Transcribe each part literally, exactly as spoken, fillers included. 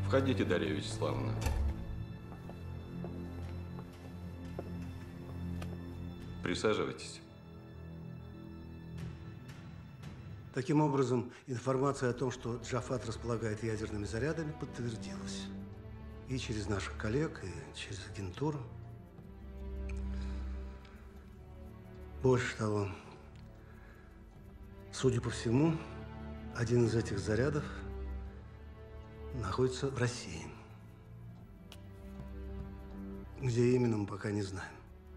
Входите, Дарья Вячеславовна. Присаживайтесь. Таким образом, информация о том, что Джафат располагает ядерными зарядами, подтвердилась. И через наших коллег, и через агентуру. Больше того, судя по всему, один из этих зарядов находится в России. Где именно, мы пока не знаем.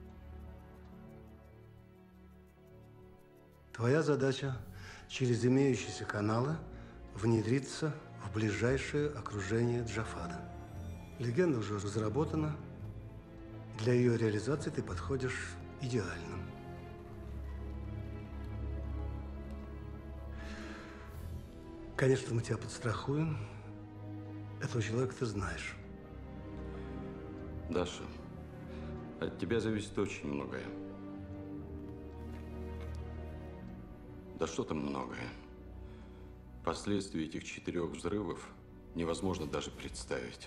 Твоя задача через имеющиеся каналы внедриться в ближайшее окружение Джафата. Легенда уже разработана. Для ее реализации ты подходишь идеально. Конечно, мы тебя подстрахуем. Этого человека ты знаешь. Даша, от тебя зависит очень многое. Да что там многое. Последствия этих четырех взрывов невозможно даже представить.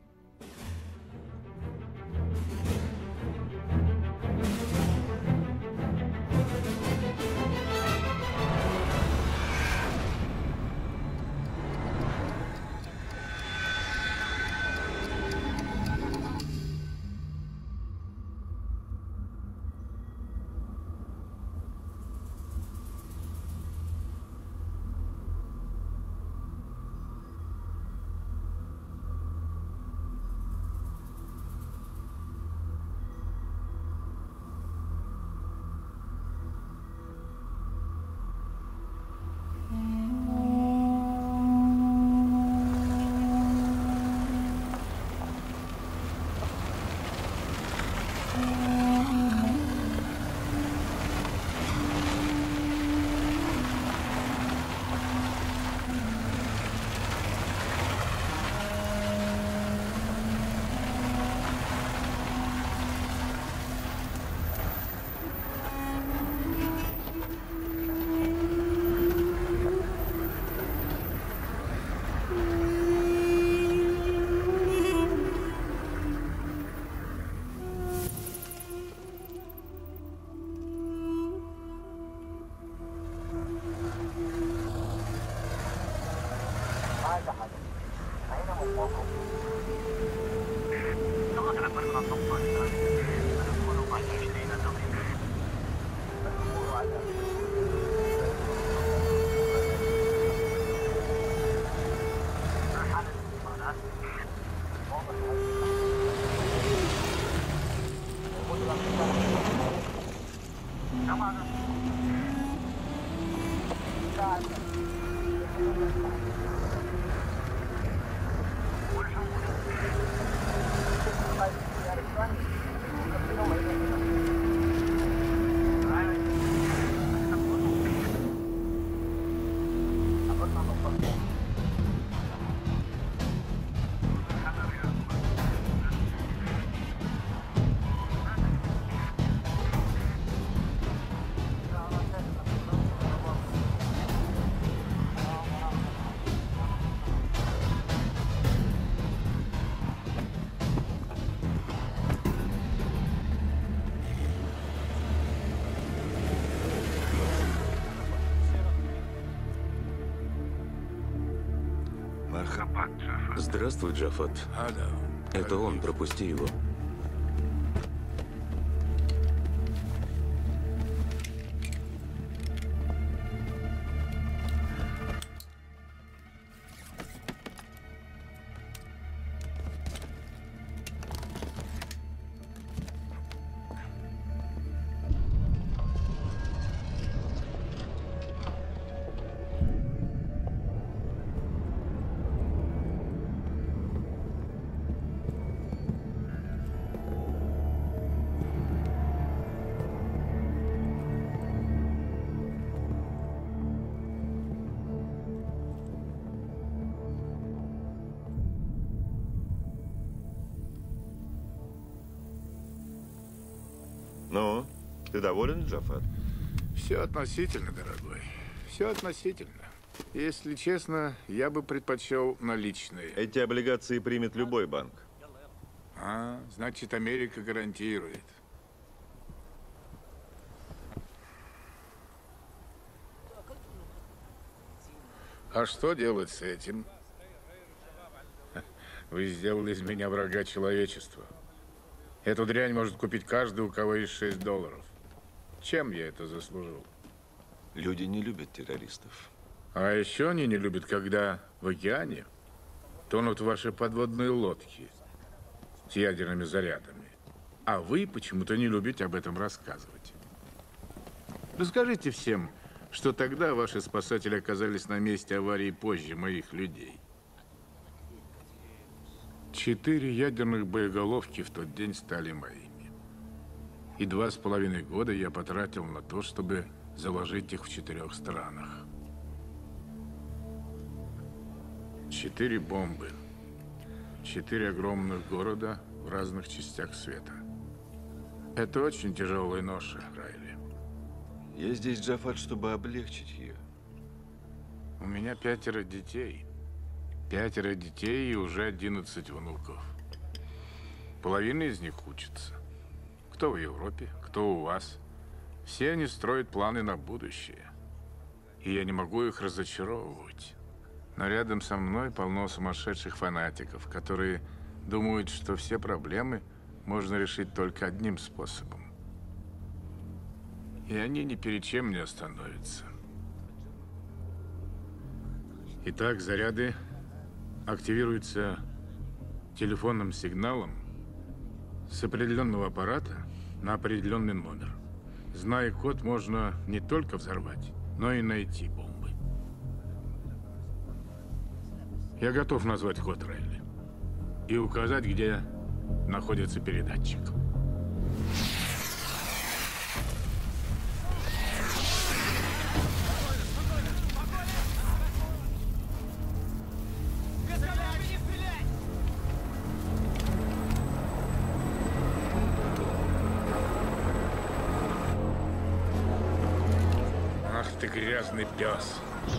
Здравствуй, Джафат. Это он, пропусти его. Ну, ты доволен, Джафат? Все относительно, дорогой. Все относительно. Если честно, я бы предпочел наличные. Эти облигации примет любой банк. А, значит, Америка гарантирует. А что делать с этим? Вы сделали из меня врага человечества. Эту дрянь может купить каждый, у кого есть шесть долларов. Чем я это заслужил? Люди не любят террористов. А еще они не любят, когда в океане тонут ваши подводные лодки с ядерными зарядами. А вы почему-то не любите об этом рассказывать. Расскажите всем, что тогда ваши спасатели оказались на месте аварии позже моих людей. Четыре ядерных боеголовки в тот день стали моими. И два с половиной года я потратил на то, чтобы заложить их в четырех странах. Четыре бомбы. Четыре огромных города в разных частях света. Это очень тяжелая ноша, Райли. Я здесь, Джафар, чтобы облегчить ее. У меня пятеро детей. Пятеро детей и уже одиннадцать внуков. Половина из них учится. Кто в Европе, кто у вас. Все они строят планы на будущее. И я не могу их разочаровывать. Но рядом со мной полно сумасшедших фанатиков, которые думают, что все проблемы можно решить только одним способом. И они ни перед чем не остановятся. Итак, заряды активируются телефонным сигналом с определенного аппарата на определенный номер. Зная код, можно не только взорвать, но и найти бомбы. Я готов назвать код, Райли, и указать, где находится передатчик. Ах ты грязный пес.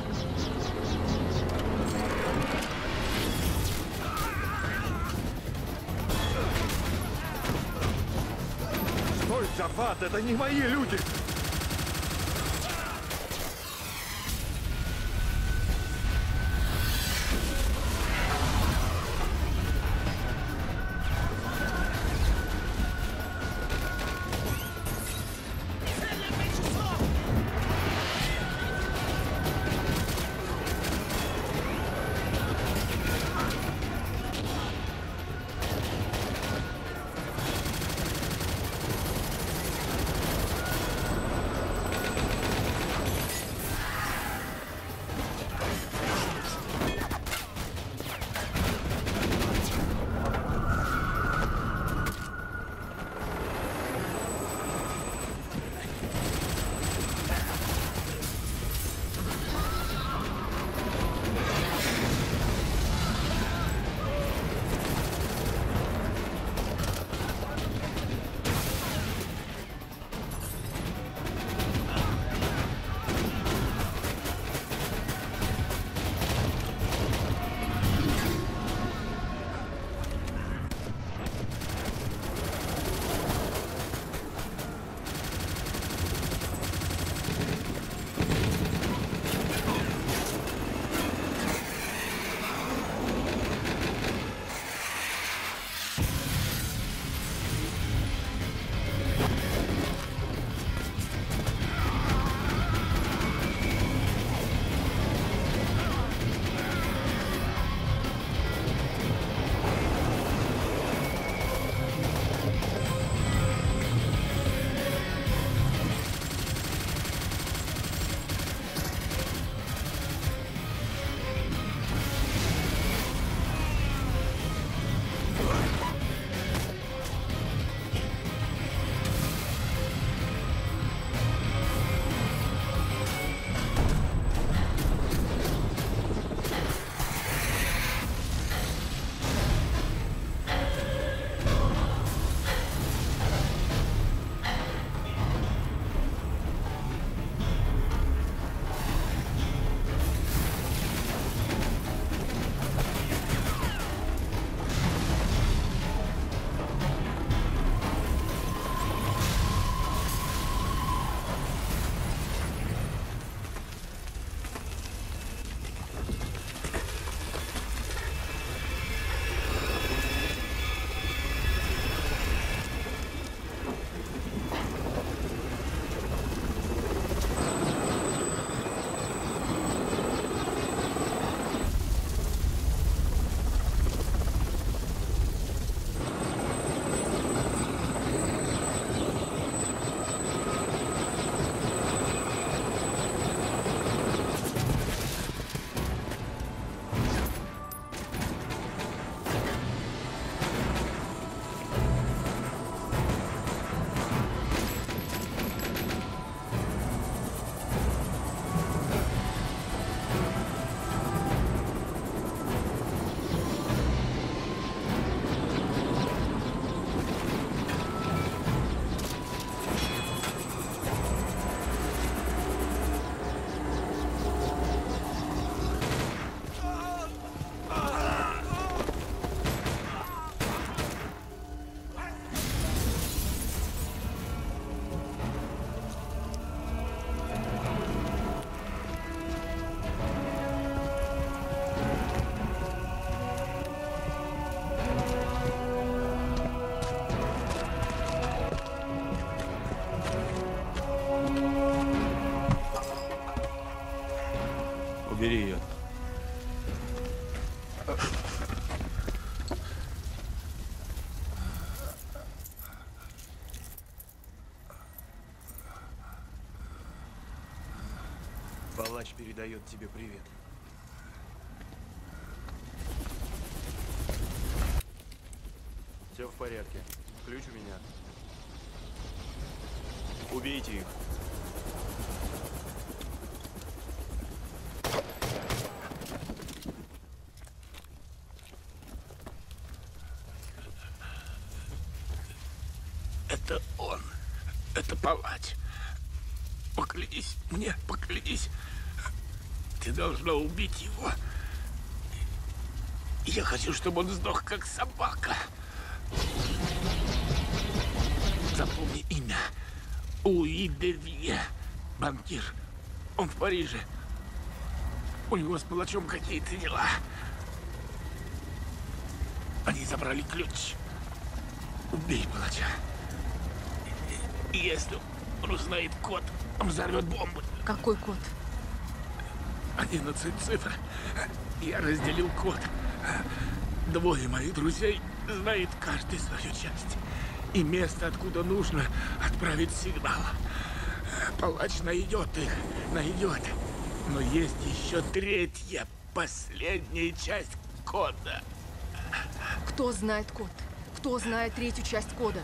Стой, Джафат, это не мои люди! Убери ее. Палач передает тебе привет. Все в порядке. Ключ у меня. Убейте их. Это он. Это палач. Поклянись мне, поклянись. Ты должна убить его. Я хочу, чтобы он сдох, как собака. Запомни имя. Луи де Вие. Банкир. Он в Париже. У него с палачом какие-то дела. Они забрали ключ. Убей палача. Если он узнает код, он взорвет бомбу. Какой код? Одиннадцать цифр. Я разделил код. Двое моих друзей знают каждый свою часть. И место, откуда нужно отправить сигнал. Палач найдет их, найдет. Но есть еще третья, последняя часть кода. Кто знает код? Кто знает третью часть кода?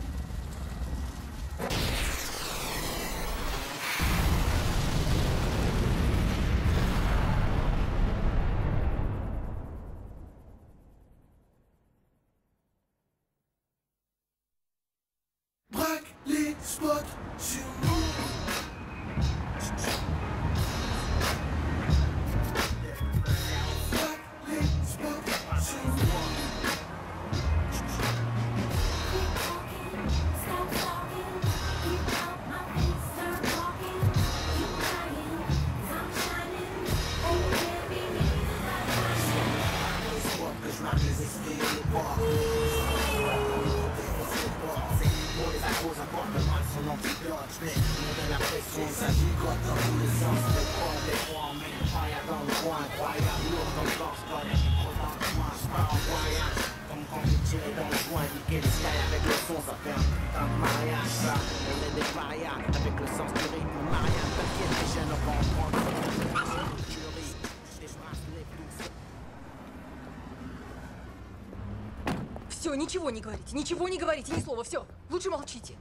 Все, ничего не говорите, ничего не говорите, ни слова, все. Лучше молчите.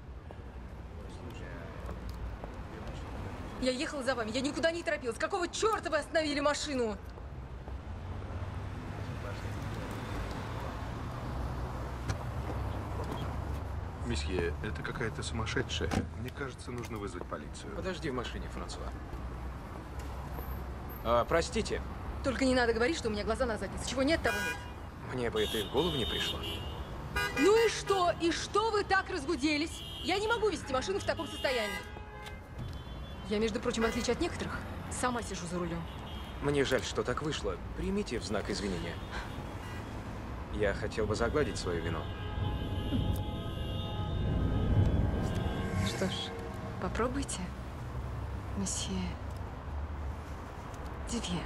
Я ехала за вами, я никуда не торопилась. Какого черта вы остановили машину? Месье, это какая-то сумасшедшая. Мне кажется, нужно вызвать полицию. Подожди в машине, Франсуа. А, простите. Только не надо говорить, что у меня глаза на заднице. Чего нет, того нет. Мне бы это и в голову не пришло. Ну и что? И что вы так разгуделись? Я не могу вести машину в таком состоянии. Я, между прочим, в отличие от некоторых, сама сижу за рулем. Мне жаль, что так вышло. Примите в знак извинения. Я хотел бы загладить свою вину. Что ж, попробуйте, месье Дивье.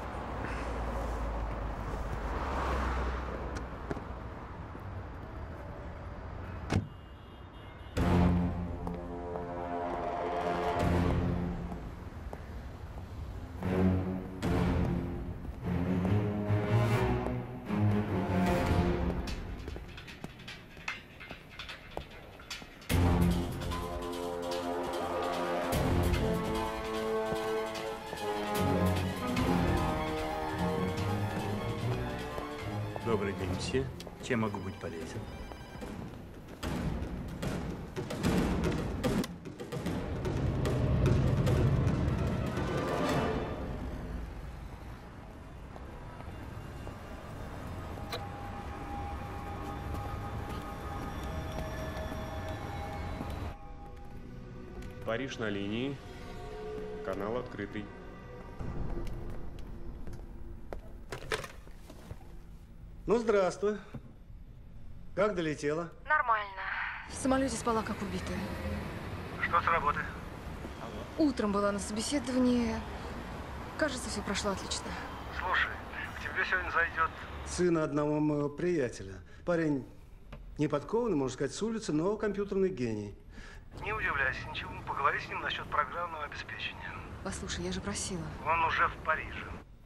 Добрый день, мсье. Чем могу быть полезен? Париж на линии. Канал открытый. Ну, здравствуй. Как долетела? Нормально. В самолете спала, как убитая. Что с работы? Утром была на собеседовании. Кажется, все прошло отлично. Слушай, к тебе сегодня зайдет сын одного моего приятеля. Парень не подкованный, можно сказать, с улицы, но компьютерный гений. Не удивляйся, ничего, поговори с ним насчет программного обеспечения. Послушай, я же просила. Он уже в Париже.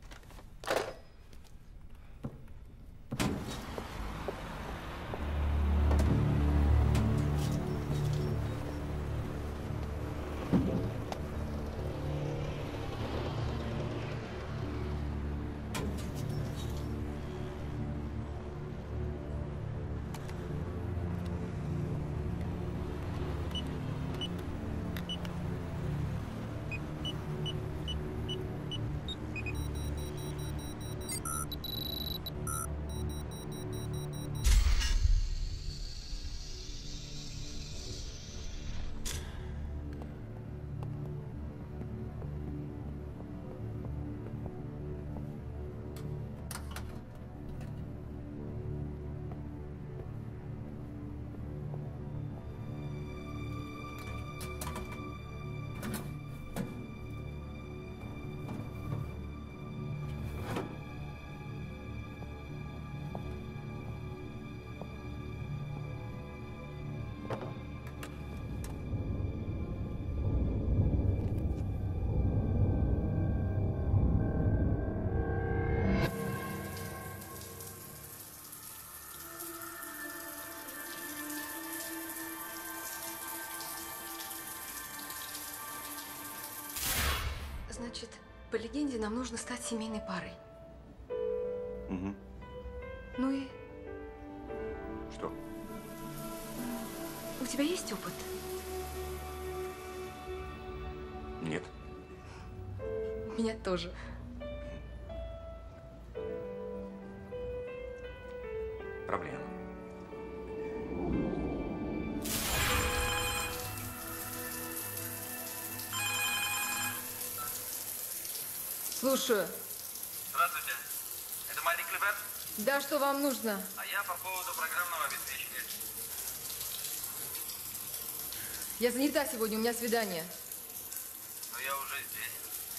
Значит, по легенде нам нужно стать семейной парой. Угу. Ну и Что? у тебя есть опыт? Нет. У меня тоже. Проблема. Слушаю. Здравствуйте. Это Мари Клевер? Да, что вам нужно? А я по поводу программного обеспечения. Я занята сегодня, у меня свидание. Но я уже здесь.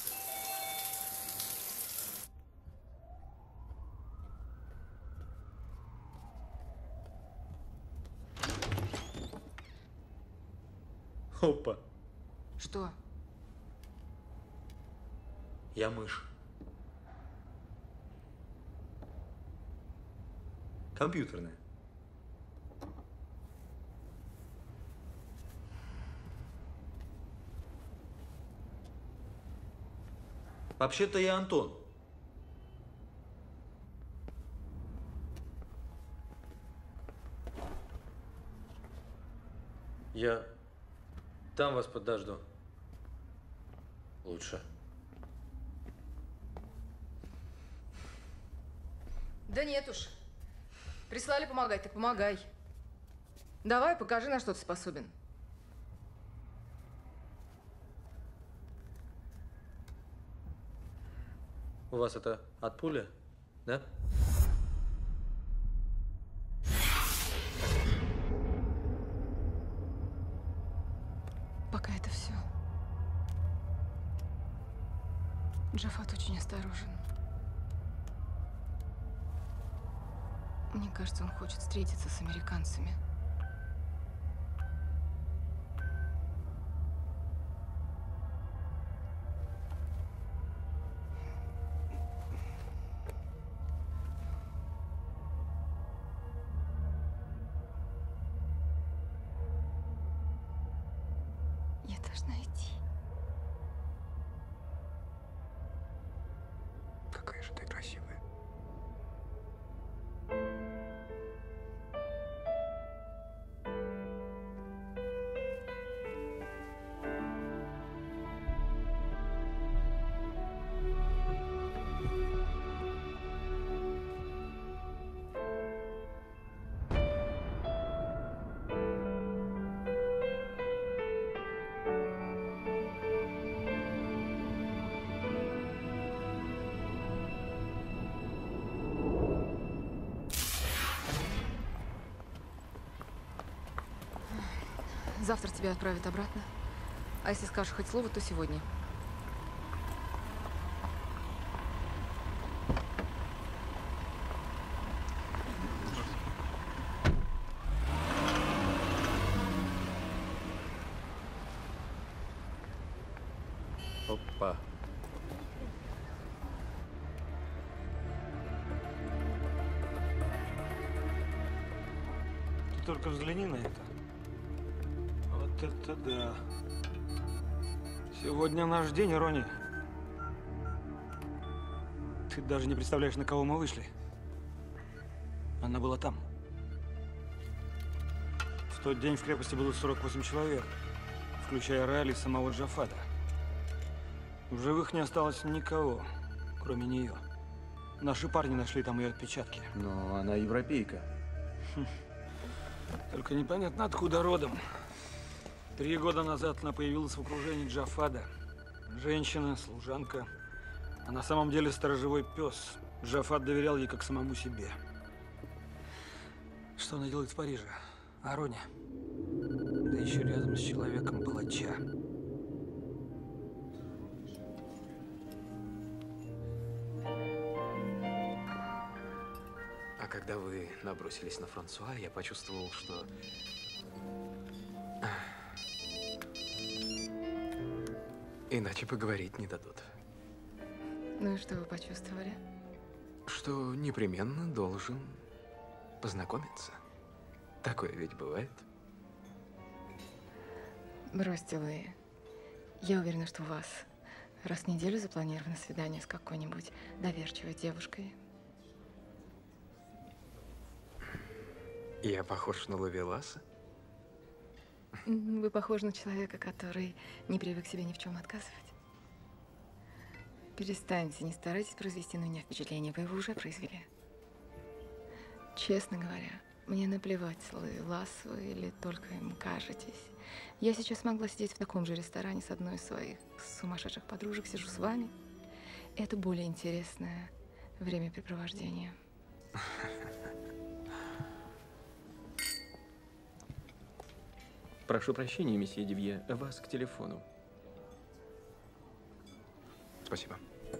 Опа. Что? Я мышь. Компьютерная. Вообще-то я Антон. Я там вас подожду. Лучше. Да нет уж. Прислали помогать, так помогай. Давай, покажи, на что ты способен. У вас это от пули, да? Пока это все. Джафат очень осторожен. Мне кажется, он хочет встретиться с американцами. Я должна идти. Какая же ты красивая. Завтра тебя отправят обратно. А если скажешь хоть слово, то сегодня. Опа. Ты только взгляни на это. Вот это да. Сегодня наш день, Рони. Ты даже не представляешь, на кого мы вышли. Она была там. В тот день в крепости было сорок восемь человек, включая Райли и самого Джафада. В живых не осталось никого, кроме нее. Наши парни нашли там ее отпечатки. Но она европейка. Хм. Только непонятно, откуда родом. Три года назад она появилась в окружении Джафада. Женщина, служанка. А на самом деле сторожевой пес. Джафад доверял ей как самому себе. Что она делает в Париже? А Рони? Да еще рядом с человеком палача. А когда вы набросились на Франсуа, я почувствовал, что... Иначе поговорить не дадут. Ну и что вы почувствовали? Что непременно должен познакомиться. Такое ведь бывает. Бросьте вы. Я уверена, что у вас раз в неделю запланировано свидание с какой-нибудь доверчивой девушкой. Я похож на ловеласа? Вы похожи на человека, который не привык себе ни в чем отказывать. Перестаньте, не старайтесь произвести на меня впечатление, вы его уже произвели. Честно говоря, мне наплевать, ловелас вы или только им кажетесь. Я сейчас могла сидеть в таком же ресторане с одной из своих сумасшедших подружек, сижу с вами. Это более интересное времяпрепровождение. Прошу прощения, месье Дивье, вас к телефону. Спасибо.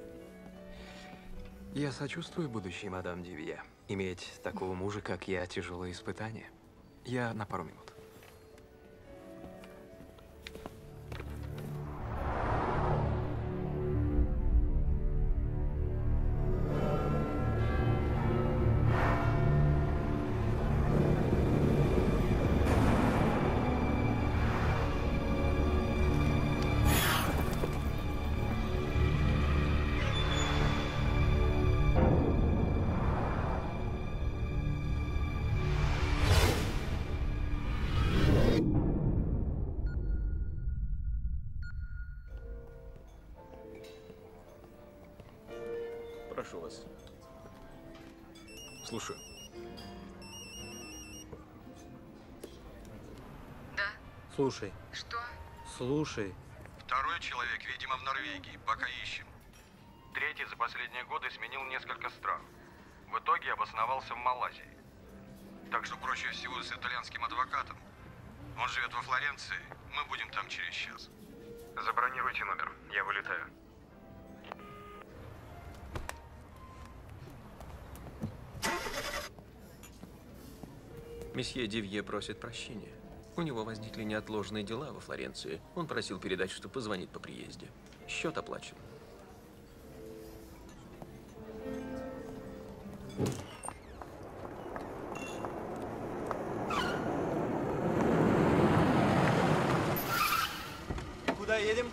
Я сочувствую будущей мадам Дивье. Иметь такого мужа, как я, тяжелое испытание. Я на пару минут. Прошу вас. Слушаю. Да? Слушай. Что? Слушай. Второй человек, видимо, в Норвегии. Пока ищем. Третий за последние годы сменил несколько стран. В итоге обосновался в Малайзии. Так что проще всего с итальянским адвокатом. Он живет во Флоренции. Мы будем там через час. Забронируйте номер. Я вылетаю. Месье Дивье просит прощения. У него возникли неотложные дела во Флоренции. Он просил передать, что позвонит по приезде. Счет оплачен. Куда едем?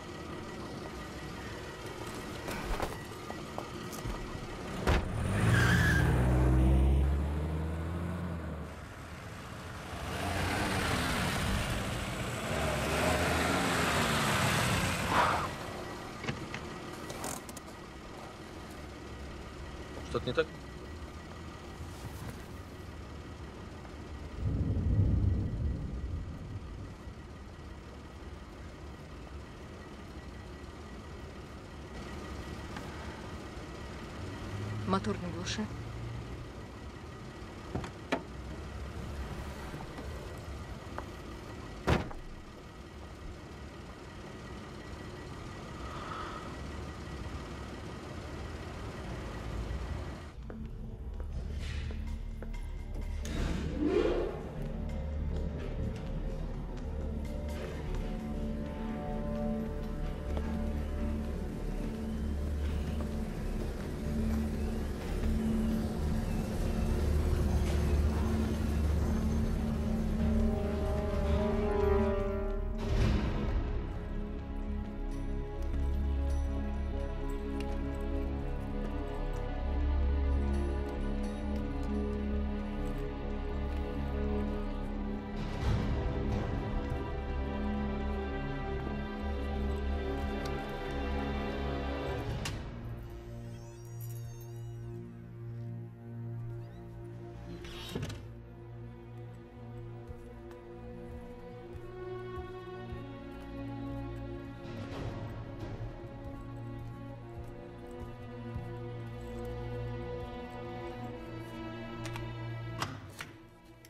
Что-то не так? Мотор не глуши.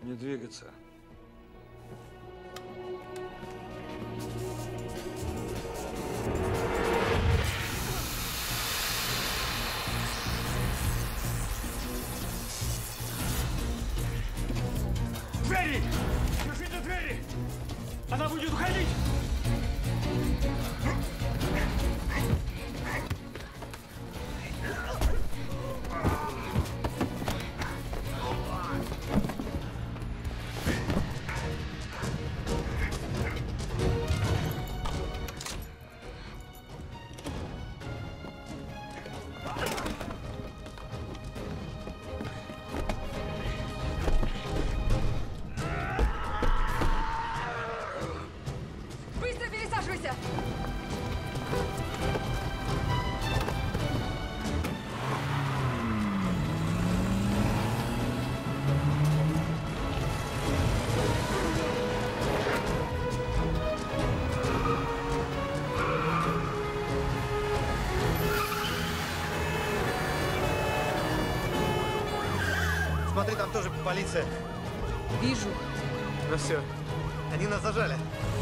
Не двигаться. Двери! Держите двери! Она будет уходить! Быстро пересаживайся! Смотри, там тоже полиция. Вижу. Ну все, они нас зажали.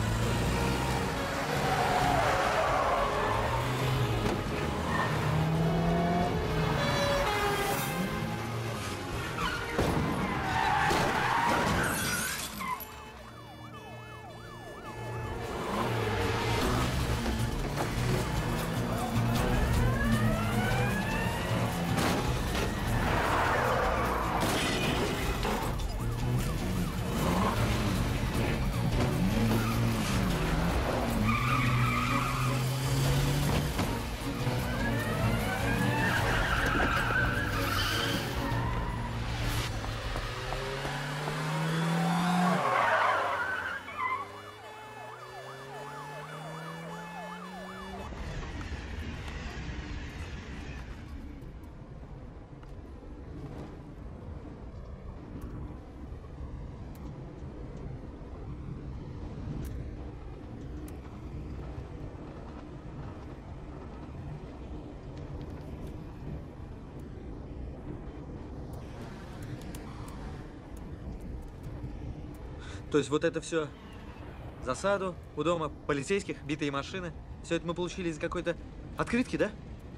То есть вот это все засаду у дома, полицейских, битые машины, все это мы получили из какой-то открытки, да?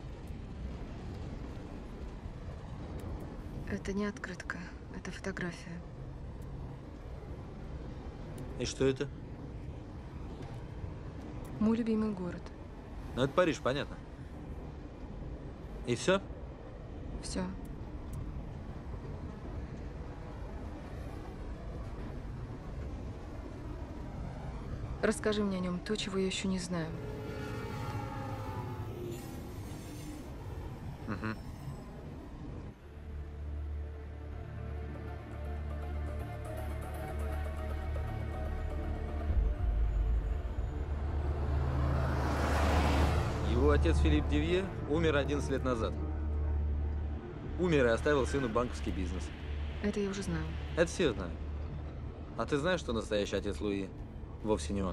Это не открытка, это фотография. И что это? Мой любимый город. Ну, это Париж, понятно. И все? Все. Расскажи мне о нем то, чего я еще не знаю. Угу. Его отец Филипп Девье умер одиннадцать лет назад. Умер и оставил сыну банковский бизнес. Это я уже знаю. Это все знают. А ты знаешь, что настоящий отец Луи вовсе не он?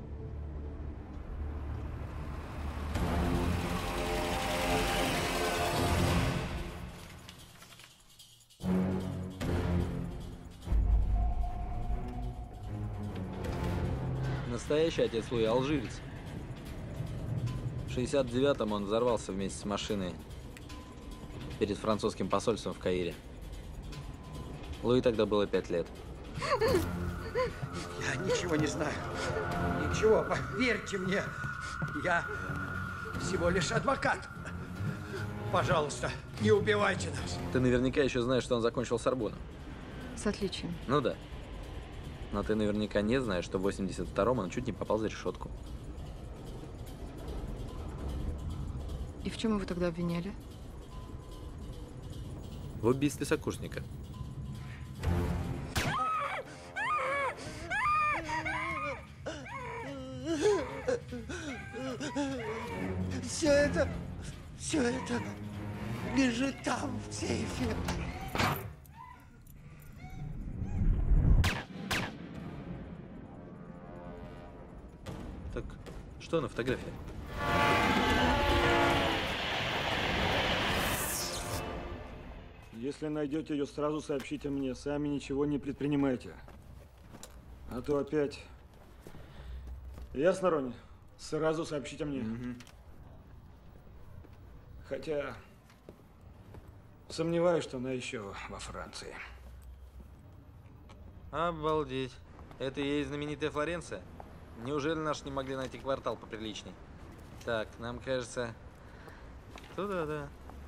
Настоящий отец Луи алжирец. В шестьдесят девятом он взорвался вместе с машиной перед французским посольством в Каире. Луи тогда было пять лет. Я ничего не знаю. Ничего, поверьте мне. Я всего лишь адвокат. Пожалуйста, не убивайте нас. Ты наверняка еще знаешь, что он закончил Сорбонну. С отличием. Ну да. Но ты наверняка не знаешь, что в восемьдесят втором он чуть не попал за решетку. И в чем его тогда обвиняли? В убийстве сокурсника. Все это, все это лежит там, в сейфе. Так, что на фотографии? Если найдете ее, сразу сообщите мне. Сами ничего не предпринимайте. А то опять... Ясно, Рони? Сразу сообщите мне. Угу. Хотя... Сомневаюсь, что она еще во Франции. Обалдеть. Это и есть знаменитая Флоренция? Неужели наши не могли найти квартал поприличней? Так, нам кажется... Туда, да.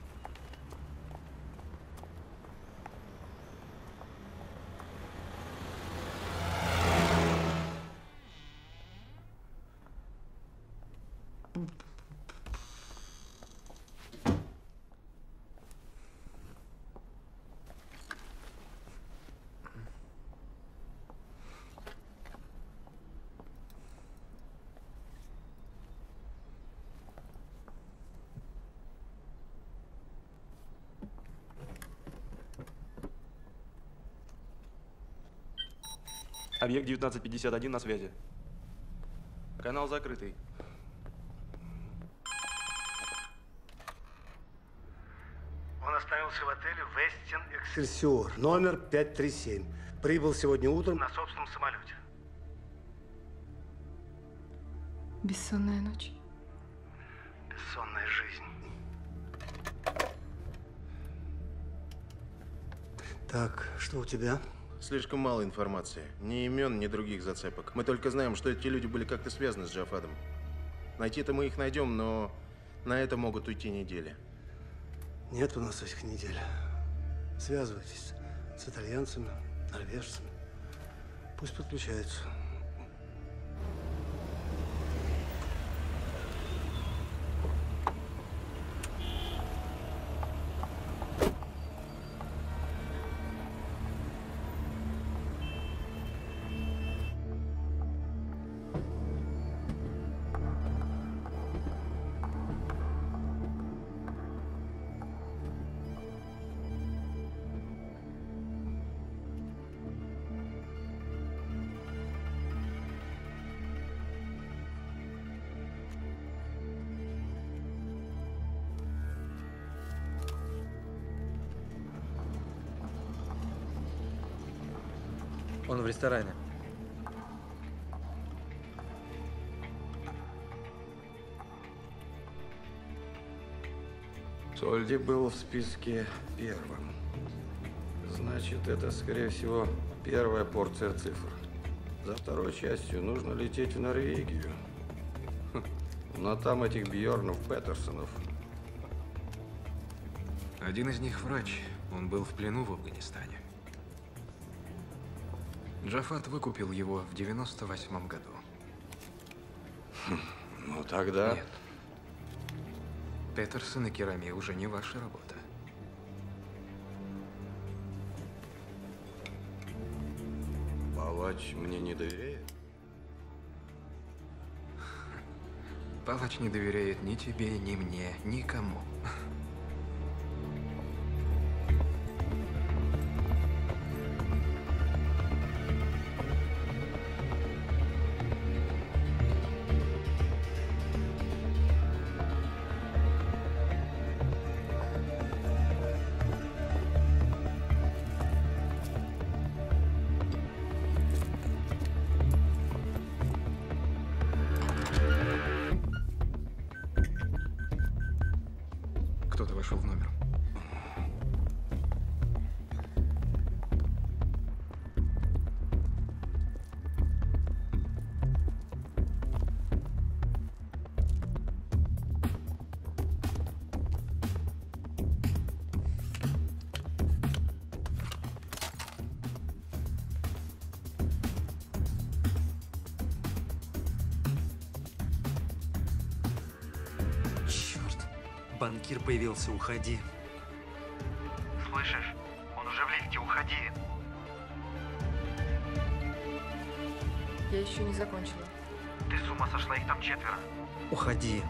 Объект девятнадцать пятьдесят один на связи. Канал закрытый. Он остановился в отеле Вестин Эксельсиор, номер пятьсот тридцать семь. Прибыл сегодня утром на собственном самолете. Бессонная ночь. Бессонная жизнь. Так, что у тебя? Слишком мало информации. Ни имен, ни других зацепок. Мы только знаем, что эти люди были как-то связаны с Джафадом. Найти-то мы их найдем, но на это могут уйти недели. Нет у нас этих недель. Связывайтесь с итальянцами, норвежцами. Пусть подключаются. Он в ресторане. Сольди был в списке первым. Значит, это, скорее всего, первая порция цифр. За второй частью нужно лететь в Норвегию. Но там этих Бьорнов, Петерсонов. Один из них врач. Он был в плену в Афганистане. Джафад выкупил его в девяносто восьмом году. Ну тогда... Нет. Петерсон и Керами уже не ваша работа. Палач мне не доверяет? Палач не доверяет ни тебе, ни мне, никому. Кто-то вошел в номер. Банкир появился, уходи. Слышишь? Он уже в лифте, уходи. Я еще не закончила. Ты с ума сошла, их там четверо. Уходи.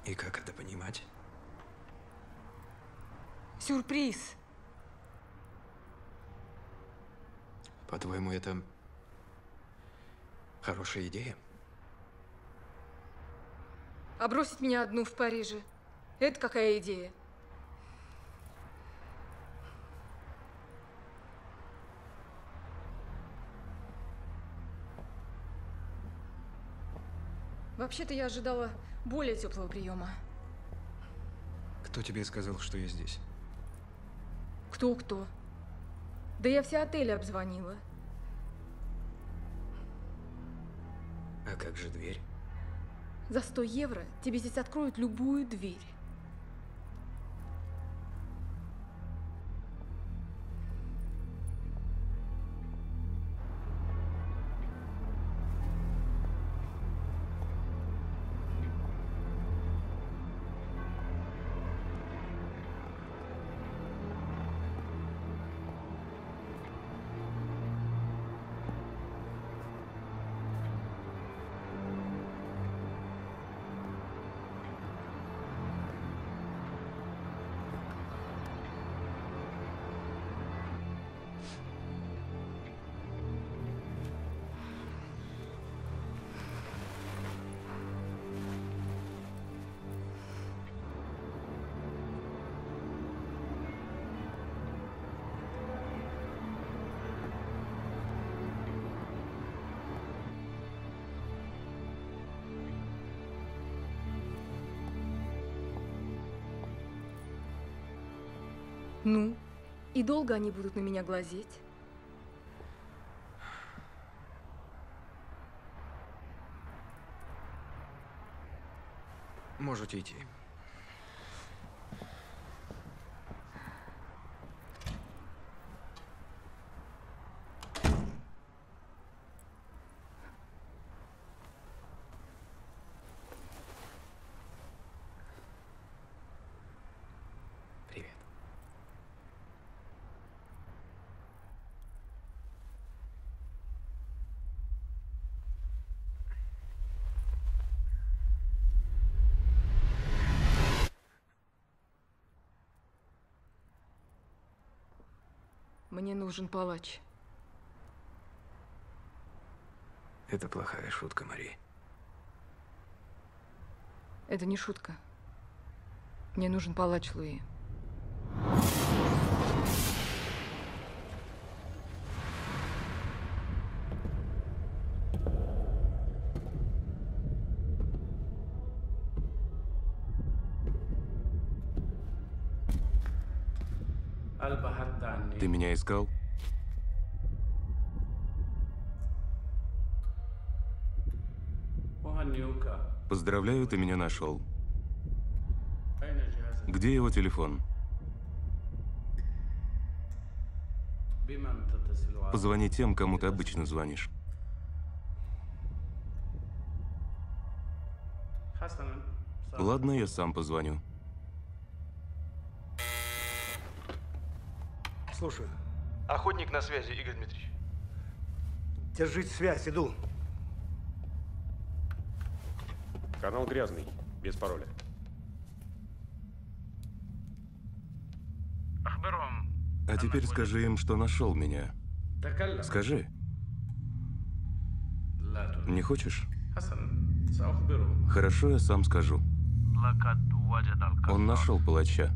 И как это понимать? Сюрприз. По-твоему, это хорошая идея? А бросить меня одну в Париже? Это какая идея? Вообще-то я ожидала более теплого приема. Кто тебе сказал, что я здесь? Кто-кто? Да я все отели обзвонила. А как же дверь? За сто евро тебе здесь откроют любую дверь. Ну, и долго они будут на меня глазеть? Можете идти. Привет. Мне нужен палач. Это плохая шутка, Мари. Это не шутка. Мне нужен палач, Луи. Ты меня искал? Поздравляю, ты меня нашел. Где его телефон? Позвони тем, кому ты обычно звонишь. Ладно, я сам позвоню. Слушаю. Охотник на связи, Игорь Дмитриевич. Держите связь, иду. Канал грязный, без пароля. А теперь скажи им, что нашел меня. Скажи. Не хочешь? Хорошо, я сам скажу. Он нашел палача.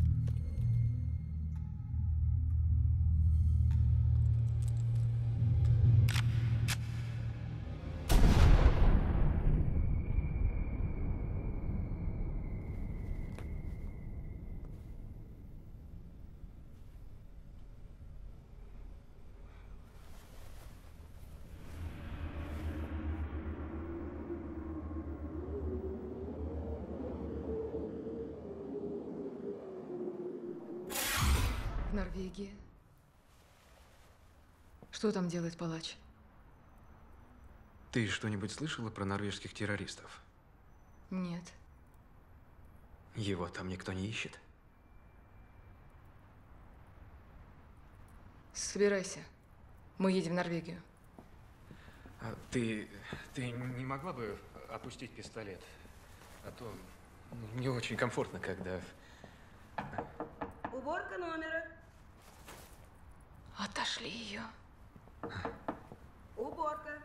Норвегия. Что там делает палач? Ты что-нибудь слышала про норвежских террористов? Нет. Его там никто не ищет? Собирайся. Мы едем в Норвегию. А ты... ты не могла бы опустить пистолет? А то Не очень комфортно, когда... Уборка номера. Отошли ее. Уборка.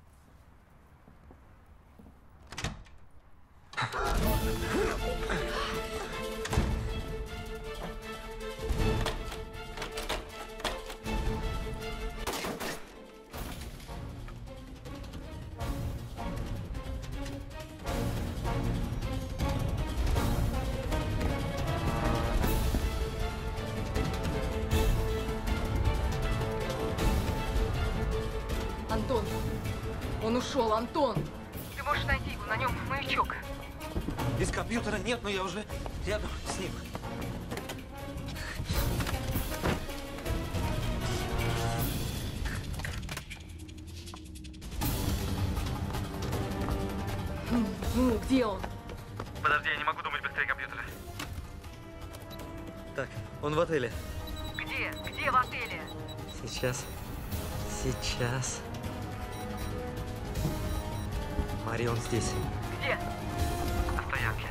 Антон! Он ушел, Антон! Ты можешь найти его, на нем маячок. Без компьютера нет, но я уже рядом с ним. Ну, где он? Подожди, я не могу думать быстрее компьютера. Так, он в отеле. Где? Где в отеле? Сейчас. Сейчас. Мари, он здесь. Где? На стоянке.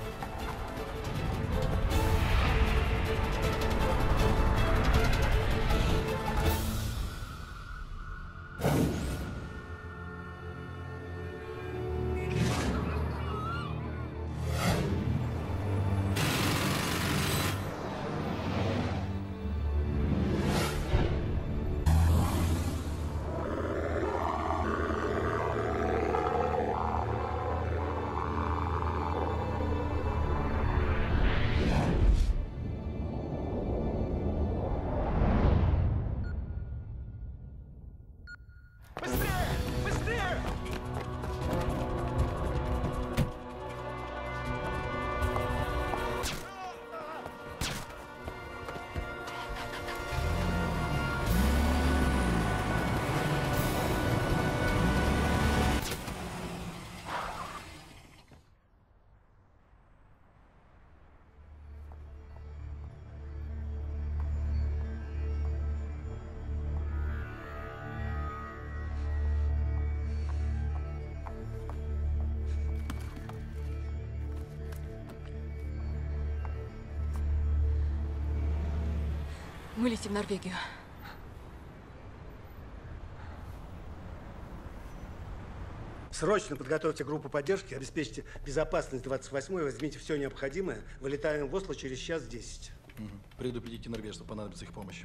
Мы летим в Норвегию. Срочно подготовьте группу поддержки, обеспечьте безопасность двадцать восьмой, возьмите все необходимое. Вылетаем в Осло через час десять. Угу. Предупредите норвежцев, что понадобится их помощь.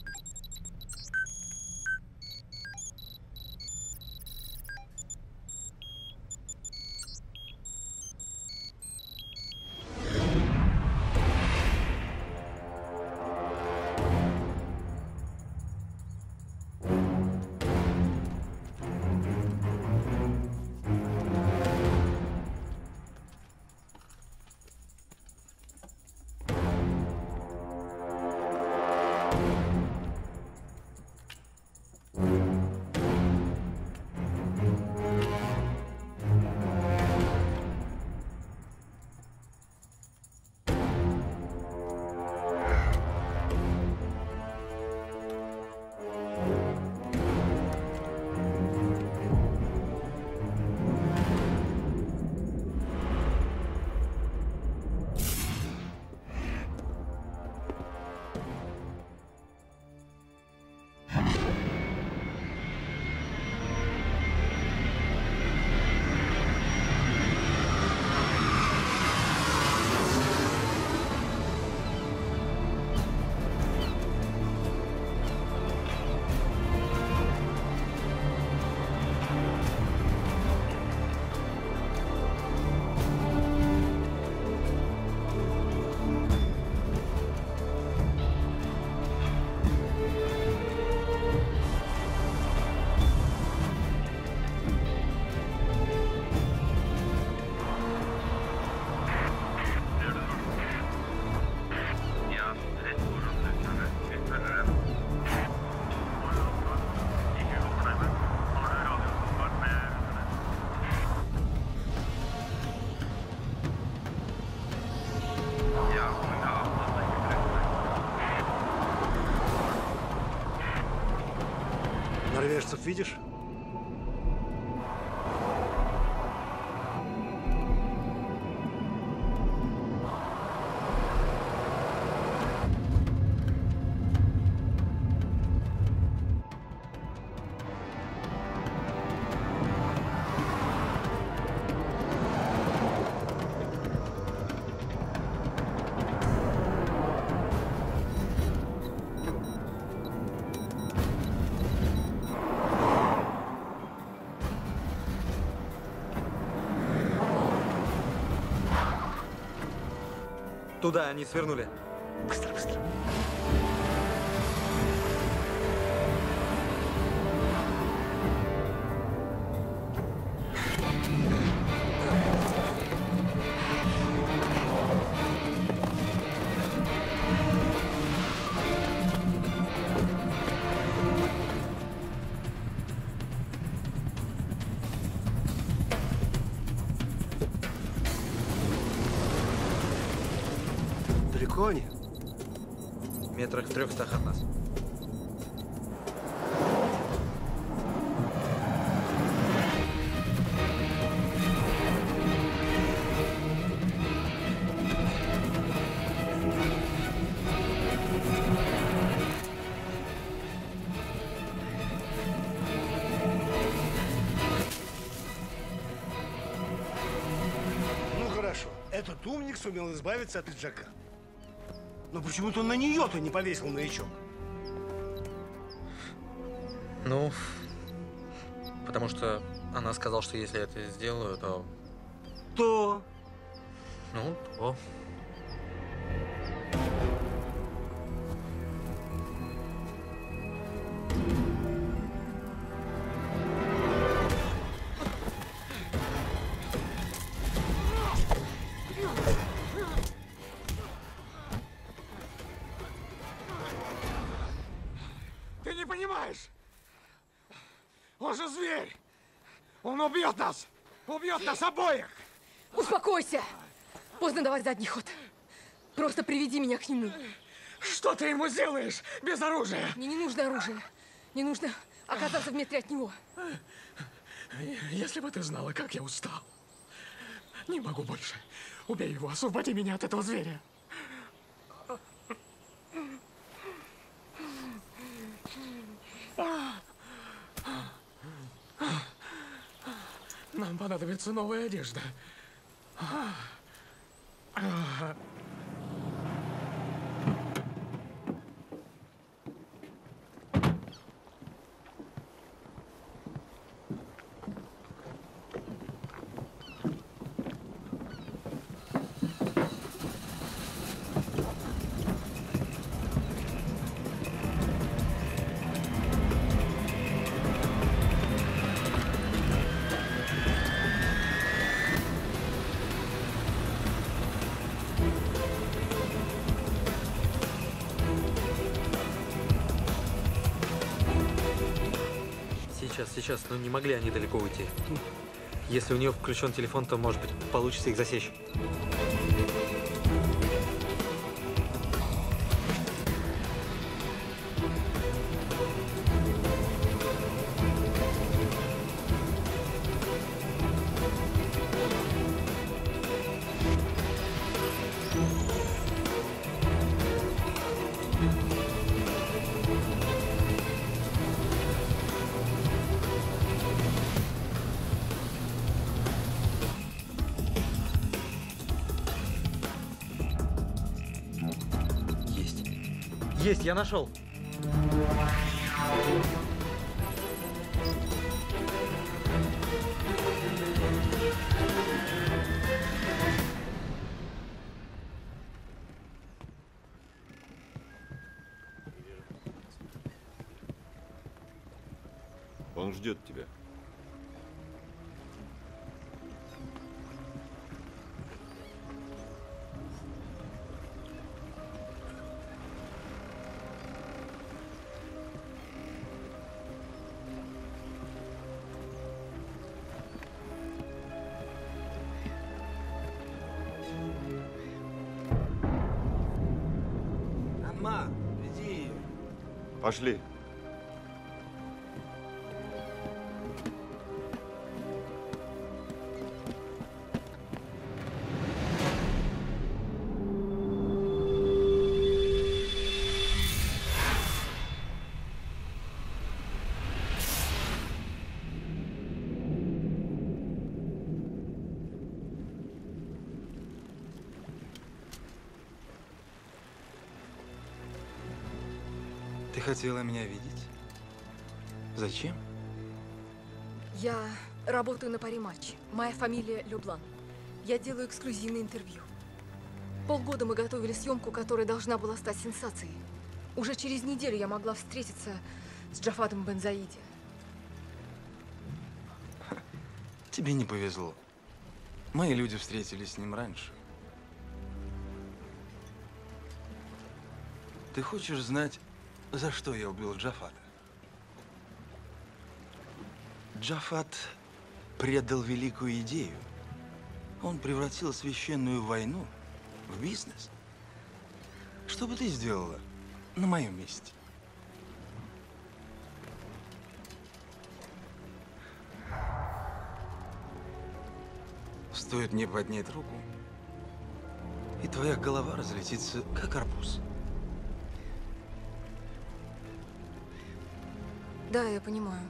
Норвежцев видишь? Туда они свернули. Быстро, быстро. Далеко они? Метрах в трехстах от нас. Ну хорошо, этот умник сумел избавиться от пиджака. Но почему-то на нее-то не повесил маячок. Ну, потому что она сказала, что если я это сделаю, то… То? Ну, то… Ты не понимаешь? Он же зверь! Он убьет нас! Убьет нас обоих! Успокойся! Поздно давать задний ход. Просто приведи меня к нему. Что ты ему сделаешь без оружия? Мне не нужно оружие. Мне нужно оказаться в метре от него. Если бы ты знала, как я устал. Не могу больше. Убей его, освободи меня от этого зверя. Нам понадобится новая одежда. Сейчас, сейчас, но не могли они далеко уйти. Если у нее включен телефон, то, может быть, получится их засечь. Есть, я нашел. Он ждет тебя. Анма, веди ее. Пошли. Ты хотела меня видеть? Зачем? Я работаю на паре матч. Моя фамилия Люблан. Я делаю эксклюзивное интервью. Полгода мы готовили съемку, которая должна была стать сенсацией. Уже через неделю я могла встретиться с Джафадом Бензаиди. Тебе не повезло. Мои люди встретились с ним раньше. Ты хочешь знать, за что я убил Джафада? Джафад предал великую идею. Он превратил священную войну в бизнес. Что бы ты сделала на моем месте? Стоит мне поднять руку, и твоя голова разлетится, как арбуз. Да, я понимаю.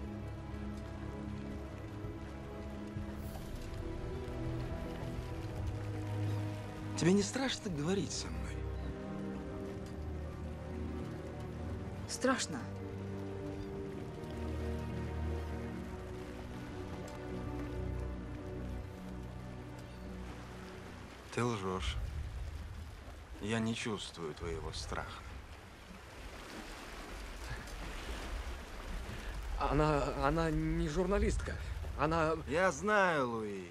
Тебе не страшно говорить со мной? Страшно. Ты лжешь. Я не чувствую твоего страха. Она, она не журналистка. Она... Я знаю, Луи.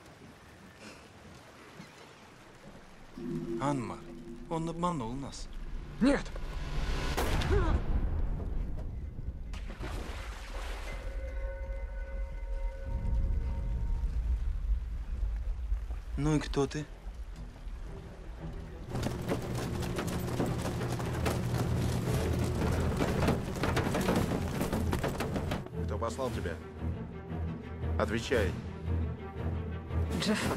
Анма, он обманул нас. Нет! Ну и кто ты? Кто послал тебя? Отвечай. Джафад.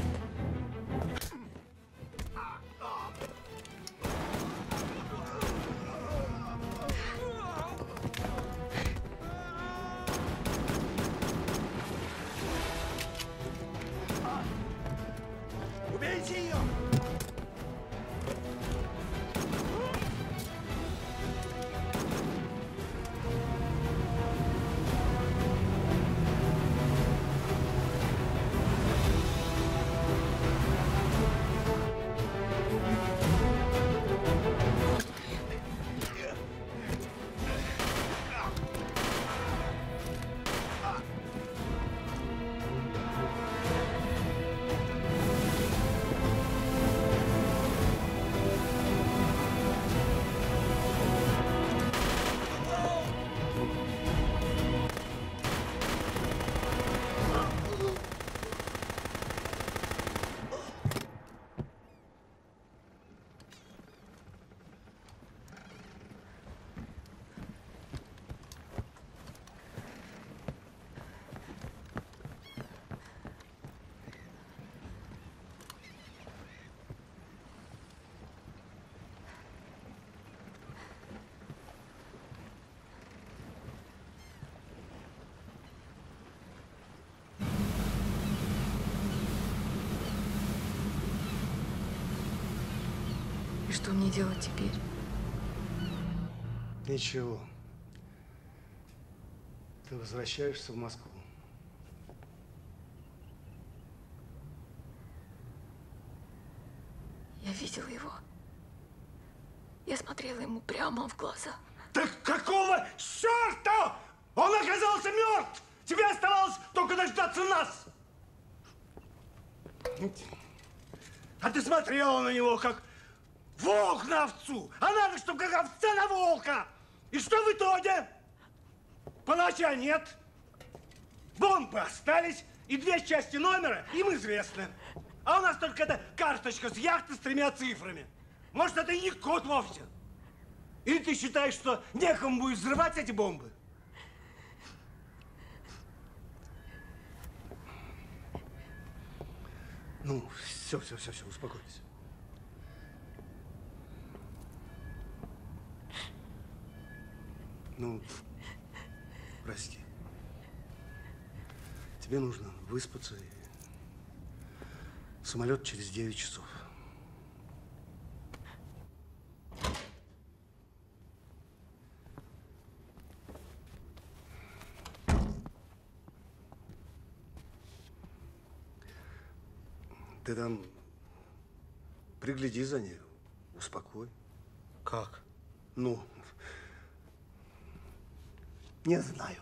Убейте ее! И что мне делать теперь? Ничего. Ты возвращаешься в Москву. Я видела его. Я смотрела ему прямо в глаза. Так какого черта? Он оказался мертв! Тебе оставалось только дождаться нас! А ты смотрела на него, как волк на овцу! А надо, чтобы как овца на волка! И что в итоге? Палача нет. Бомбы остались, и две части номера им известны. А у нас только эта карточка с яхты с тремя цифрами. Может, это и не код вовсе? Или ты считаешь, что некому будет взрывать эти бомбы? Ну, все, все, все, все, успокойтесь. Ну, прости. Тебе нужно выспаться. И... Самолет через девять часов. Ты там пригляди за ней, успокой. Как? Ну, не знаю.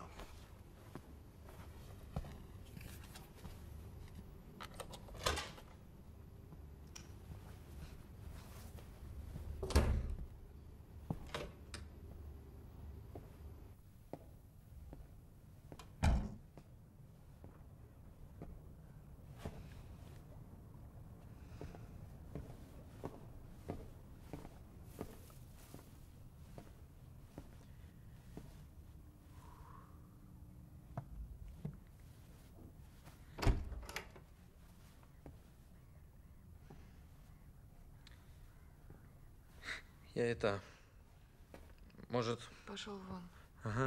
Я это... Может... Пошел вон. Ага.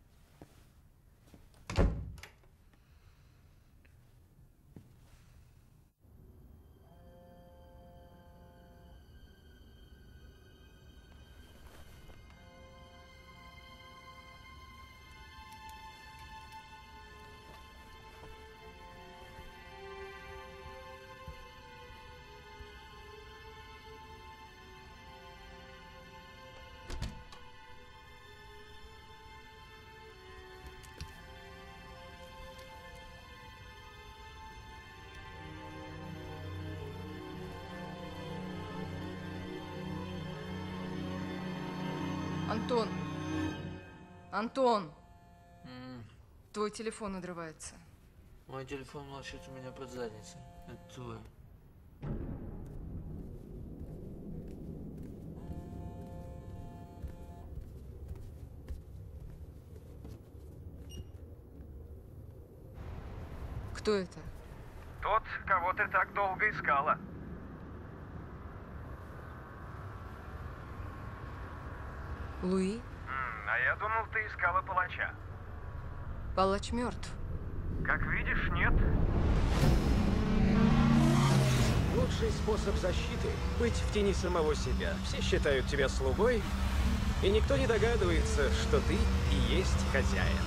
Антон! Антон! Mm. Твой телефон надрывается. Мой телефон молчит у меня под задницей. Это твой. Кто это? Тот, кого ты так долго искала. Луи? М, а я думал, ты искала палача. Палач мертв. Как видишь, нет. Лучший способ защиты – быть в тени самого себя. Все считают тебя слугой, и никто не догадывается, что ты и есть хозяин.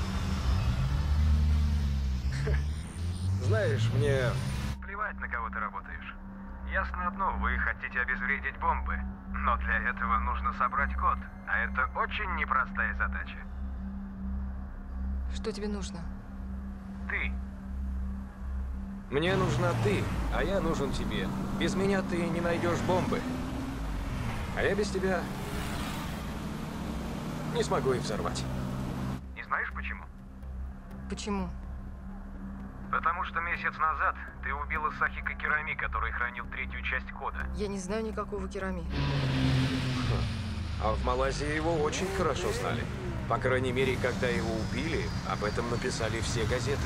Знаешь, мне... Плевать, на кого ты работаешь. Ясно одно, вы хотите обезвредить бомбы. Но для этого нужно собрать код. А это очень непростая задача. Что тебе нужно? Ты. Мне нужна ты, а я нужен тебе. Без меня ты не найдешь бомбы. А я без тебя не смогу их взорвать. И знаешь почему? Почему? Потому что месяц назад ты убила Сахика Керами, который хранил третью часть кода. Я не знаю никакого Керами. А в Малайзии его очень хорошо знали. По крайней мере, когда его убили, об этом написали все газеты.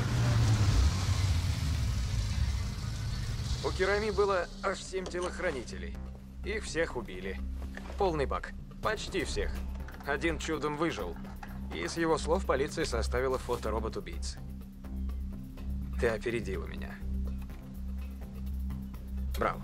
У Керами было аж семь телохранителей. Их всех убили. Полный бак. Почти всех. Один чудом выжил. И с его слов полиция составила фоторобот убийцы. Ты опередила меня. Браво.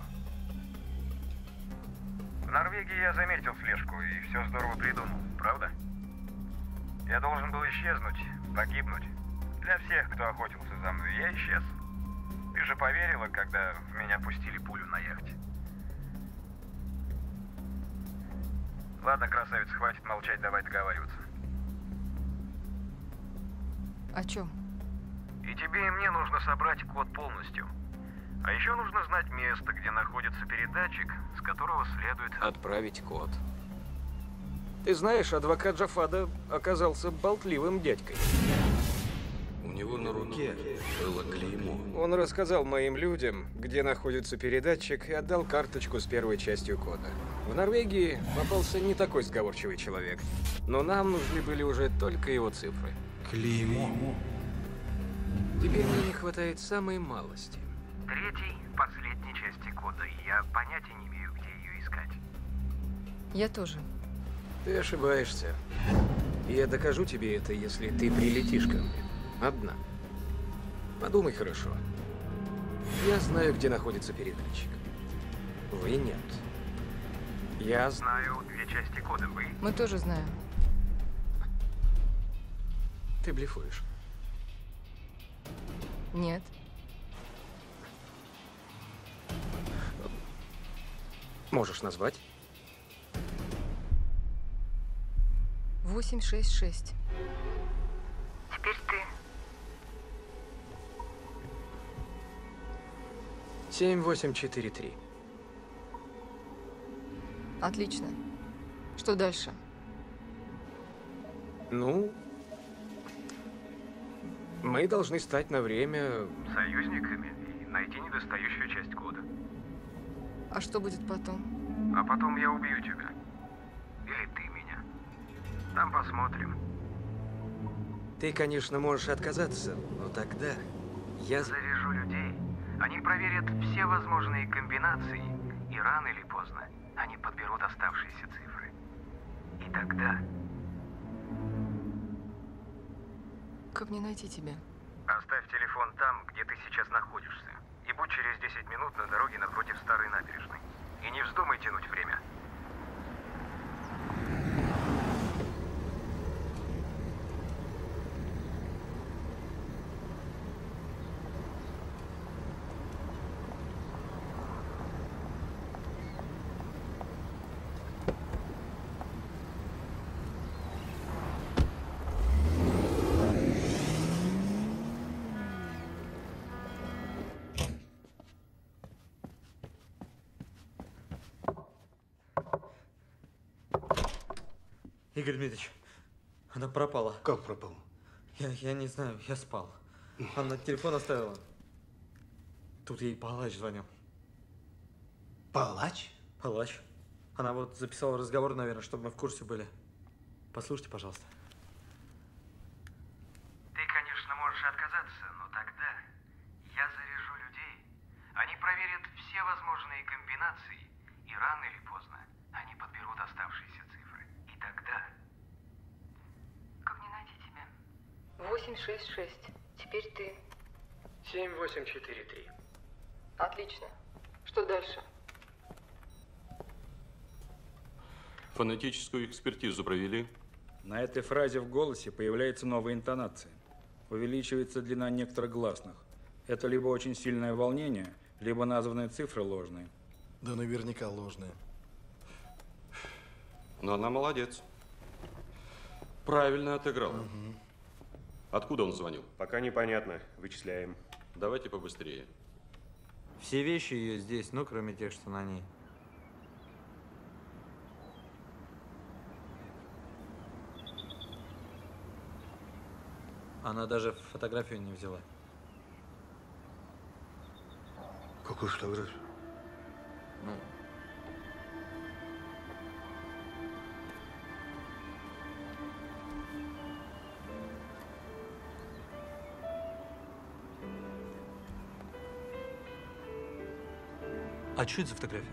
В Норвегии я заметил слежку и все здорово придумал, правда? Я должен был исчезнуть, погибнуть. Для всех, кто охотился за мной, я исчез. Ты же поверила, когда в меня пустили пулю на яхте. Ладно, красавица, хватит молчать, давай договариваться. О чем? И тебе, и мне нужно собрать код полностью. А еще нужно знать место, где находится передатчик, с которого следует... Отправить код. Ты знаешь, адвокат Джафада оказался болтливым дядькой. У него на руке было клеймо. Он рассказал моим людям, где находится передатчик, и отдал карточку с первой частью кода. В Норвегии попался не такой сговорчивый человек, но нам нужны были уже только его цифры. Клеймо? Теперь мне не хватает самой малости. Третьей, последней части кода. Я понятия не имею, где ее искать. Я тоже. Ты ошибаешься. Я докажу тебе это, если ты прилетишь ко мне. Одна. Подумай хорошо. Я знаю, где находится передатчик. Вы нет. Я знаю две части кода. Вы? Мы тоже знаем. Ты блефуешь. Нет. Можешь назвать? восемь шесть шесть. Теперь ты. семь восемь четыре три. Отлично. Что дальше? Ну, мы должны стать на время союзниками и найти недостающую часть кода. А что будет потом? А потом я убью тебя. Или ты меня. Там посмотрим. Ты, конечно, можешь отказаться, но тогда я заряжу людей. Они проверят все возможные комбинации, и рано или поздно они подберут оставшиеся цифры. И тогда... Как мне найти тебя? Оставь телефон там, где ты сейчас находишься. И будь через десять минут на дороге напротив старой набережной. И не вздумай тянуть время. Игорь Дмитриевич, она пропала. Как пропала? Я, я не знаю, я спал. Она телефон оставила. Тут ей палач звонил. Палач? Палач. Она вот записала разговор, наверное, чтобы мы в курсе были. Послушайте, пожалуйста. Ты, конечно, можешь отказаться, но тогда я заряжу людей. Они проверят все возможные комбинации, и рано или поздно они подберут оставшиеся цифры. И тогда... Как мне найти тебя? восемь шесть шесть. Теперь ты. семь восемь четыре три. Отлично. Что дальше? Фонетическую экспертизу провели? На этой фразе в голосе появляется новая интонация. Увеличивается длина некоторых гласных. Это либо очень сильное волнение, либо названные цифры ложные. Да наверняка ложные. Но она молодец. Правильно отыграла. Угу. Откуда он звонил? Пока непонятно. Вычисляем. Давайте побыстрее. Все вещи ее здесь, ну, кроме тех, что на ней. Она даже фотографию не взяла. Какую фотографию? Ну, а что это за фотография?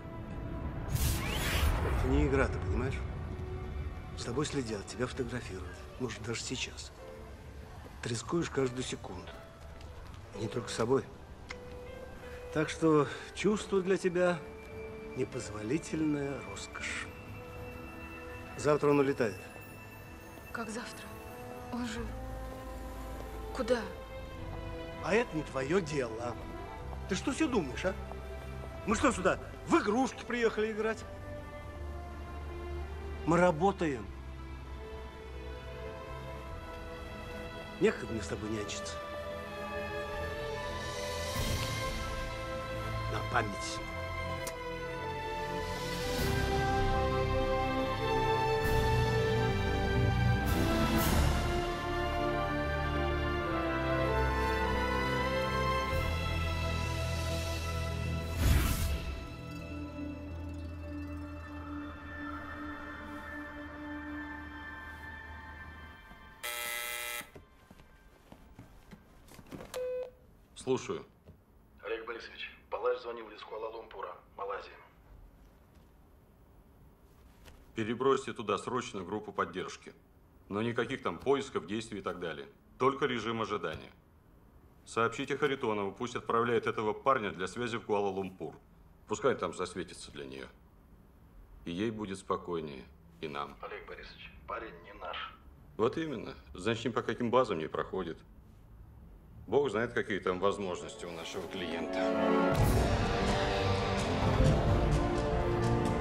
Это не игра, ты понимаешь? С тобой следят, тебя фотографируют. Может, даже сейчас. Ты рискуешь каждую секунду. И не только с собой. Так что чувство для тебя непозволительная роскошь. Завтра он улетает. Как завтра? Он же... Куда? А это не твое дело. Ты что себе думаешь, а? Мы что, сюда в игрушки приехали играть? Мы работаем. Некогда мне с тобой нянчиться. На память. Слушаю. Олег Борисович, палач звонил из Куала-Лумпура, Малайзия. Перебросьте туда срочно группу поддержки. Но никаких там поисков, действий и так далее. Только режим ожидания. Сообщите Харитонову, пусть отправляет этого парня для связи в Куала-Лумпур. Пускай там засветится для нее. И ей будет спокойнее, и нам. Олег Борисович, парень не наш. Вот именно. Значит, по каким базам не проходит. Бог знает, какие там возможности у нашего клиента.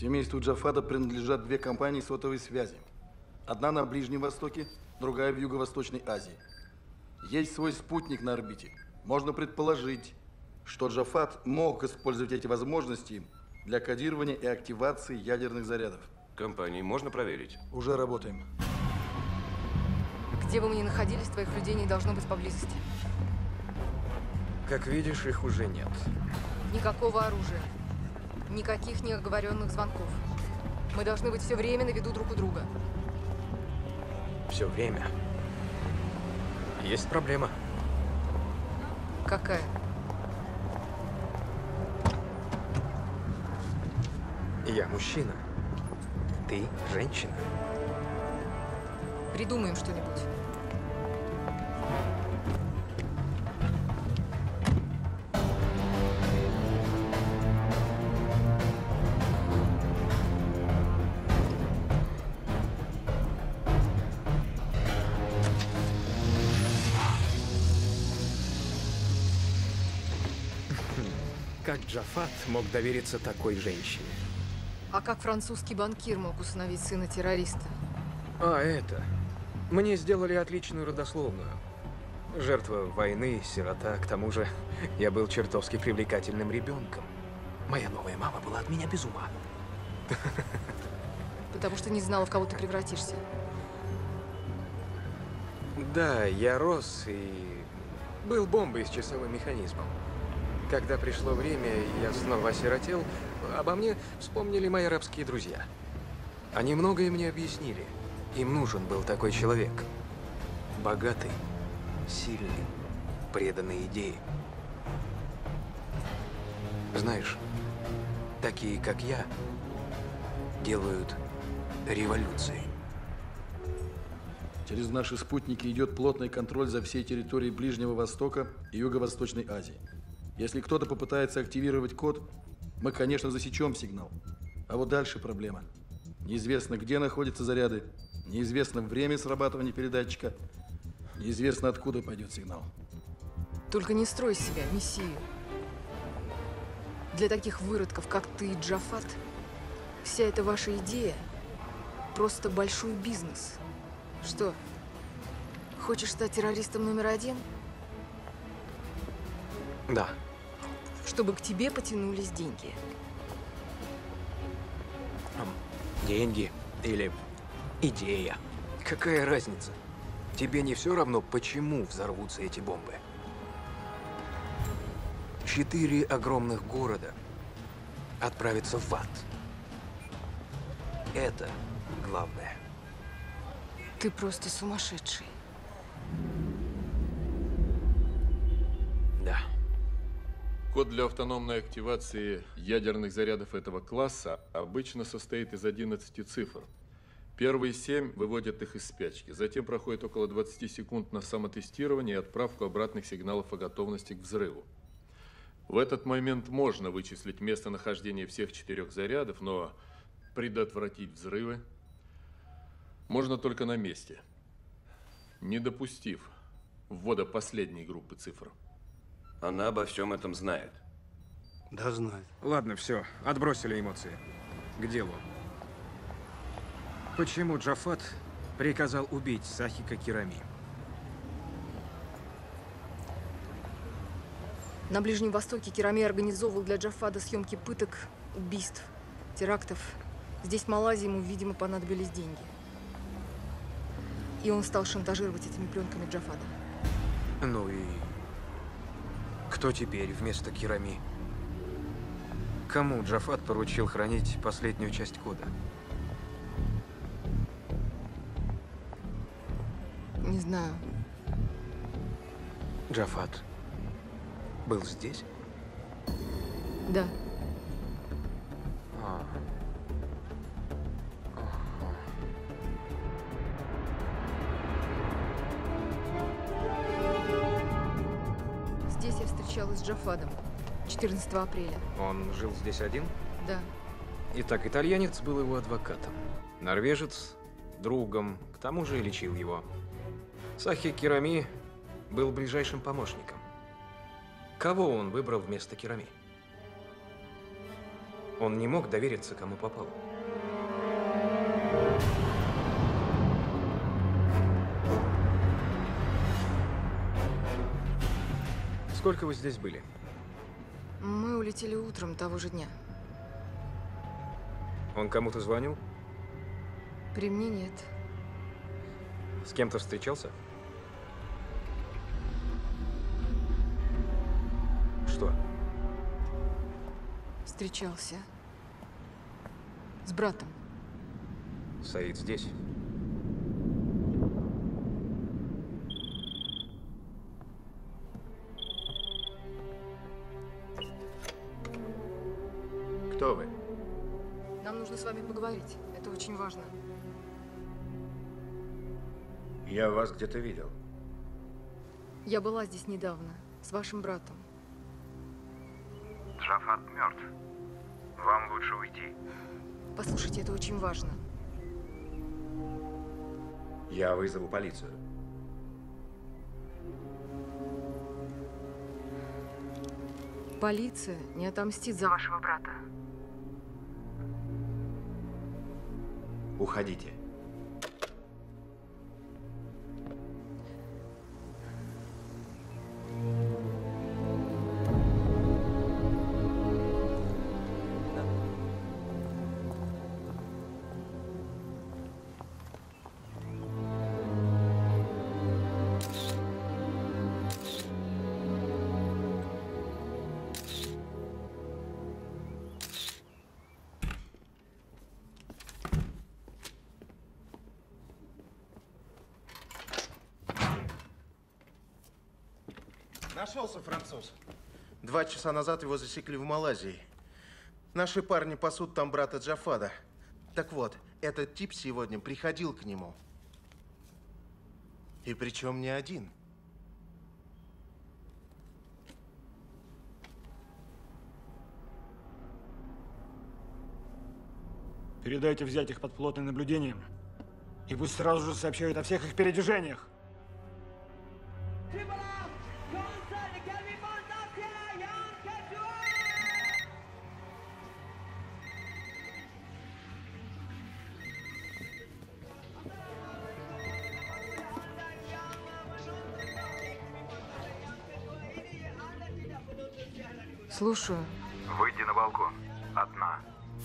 Семейству Джафада принадлежат две компании сотовой связи. Одна на Ближнем Востоке, другая в Юго-Восточной Азии. Есть свой спутник на орбите. Можно предположить, что Джафад мог использовать эти возможности для кодирования и активации ядерных зарядов. Компании можно проверить? Уже работаем. Где бы мы ни находились, твоих людей не должно быть поблизости. Как видишь, их уже нет. Никакого оружия. Никаких неоговоренных звонков. Мы должны быть все время на виду друг у друга. Все время. Есть проблема. Какая? Я мужчина. Ты женщина. Придумаем что-нибудь. Как Джафад мог довериться такой женщине? А как французский банкир мог усыновить сына террориста? А, это. Мне сделали отличную родословную. Жертва войны, сирота. К тому же, я был чертовски привлекательным ребенком. Моя новая мама была от меня без ума. Потому что не знала, в кого ты превратишься. Да, я рос и был бомбой с часовым механизмом. Когда пришло время, я снова осиротел, обо мне вспомнили мои арабские друзья. Они многое мне объяснили. Им нужен был такой человек. Богатый, сильный, преданный идее. Знаешь, такие, как я, делают революции. Через наши спутники идет плотный контроль за всей территорией Ближнего Востока и Юго-Восточной Азии. Если кто-то попытается активировать код, мы, конечно, засечем сигнал. А вот дальше проблема. Неизвестно, где находятся заряды, неизвестно время срабатывания передатчика, неизвестно, откуда пойдет сигнал. Только не строй себя мессию. Для таких выродков, как ты и Джафад, вся эта ваша идея – просто большой бизнес. Что, хочешь стать террористом номер один? Да. Чтобы к тебе потянулись деньги. Деньги или идея. Какая разница? Тебе не все равно, почему взорвутся эти бомбы? Четыре огромных города отправятся в ад. Это главное. Ты просто сумасшедший. Да. Код для автономной активации ядерных зарядов этого класса обычно состоит из одиннадцати цифр. Первые семь выводят их из спячки. Затем проходит около двадцати секунд на самотестирование и отправку обратных сигналов о готовности к взрыву. В этот момент можно вычислить местонахождение всех четырех зарядов, но предотвратить взрывы можно только на месте, не допустив ввода последней группы цифр. Она обо всем этом знает. Да, знает. Ладно, все, отбросили эмоции. К делу. Почему Джафад приказал убить Сахика Кирами? На Ближнем Востоке Кирами организовывал для Джафада съемки пыток, убийств, терактов. Здесь, в Малайзии, ему, видимо, понадобились деньги. И он стал шантажировать этими пленками Джафада. Ну и кто теперь вместо Кирами? Кому Джафад поручил хранить последнюю часть кода? Не знаю. Джафад был здесь? Да. А. Здесь я встречалась с Джафадом четырнадцатого апреля. Он жил здесь один? Да. Итак, итальянец был его адвокатом. Норвежец – другом, к тому же и лечил его. Сахи Кирами был ближайшим помощником. Кого он выбрал вместо Кирами? Он не мог довериться, кому попал. Сколько вы здесь были? Мы улетели утром того же дня. Он кому-то звонил? При мне нет. С кем-то встречался? Что? Встречался. С братом. Саид здесь? Кто вы? Нам нужно с вами поговорить. Это очень важно. Я вас где-то видел. Я была здесь недавно, с вашим братом. Джафад мертв. Вам лучше уйти. Послушайте, это очень важно. Я вызову полицию. Полиция не отомстит за вашего брата. Уходите. Нашелся француз. Два часа назад его засекли в Малайзии. Наши парни пасут там брата Джафада. Так вот, этот тип сегодня приходил к нему. И причем не один. Передайте взять их под плотным наблюдением. И пусть сразу же сообщают о всех их передвижениях. Слушаю. Выйди на балкон. Одна.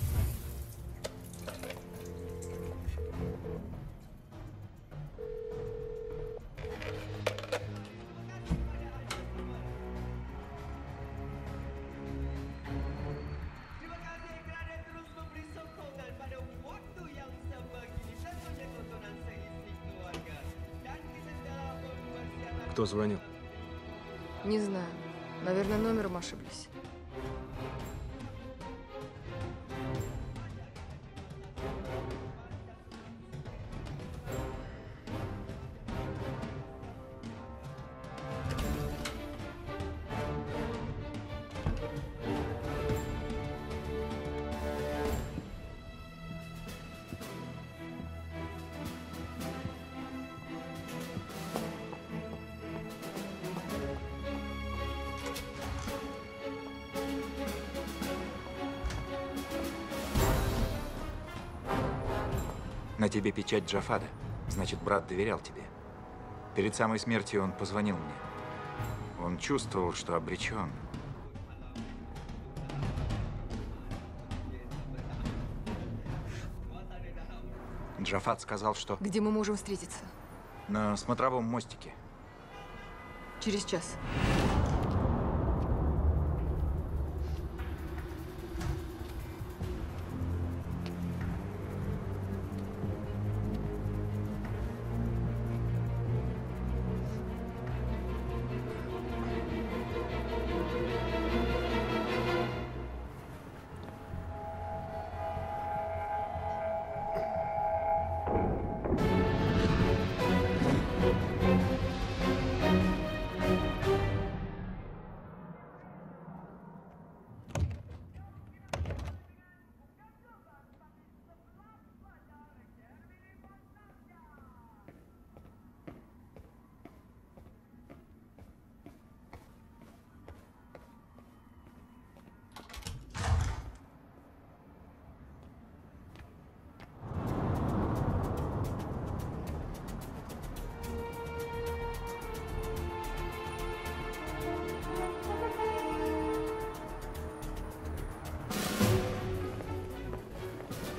Кто звонил? Не знаю. Наверное, номером ошиблись. На тебе печать Джафада. Значит, брат доверял тебе. Перед самой смертью он позвонил мне. Он чувствовал, что обречен. Джафад сказал, что… Где мы можем встретиться? На смотровом мостике. Через час.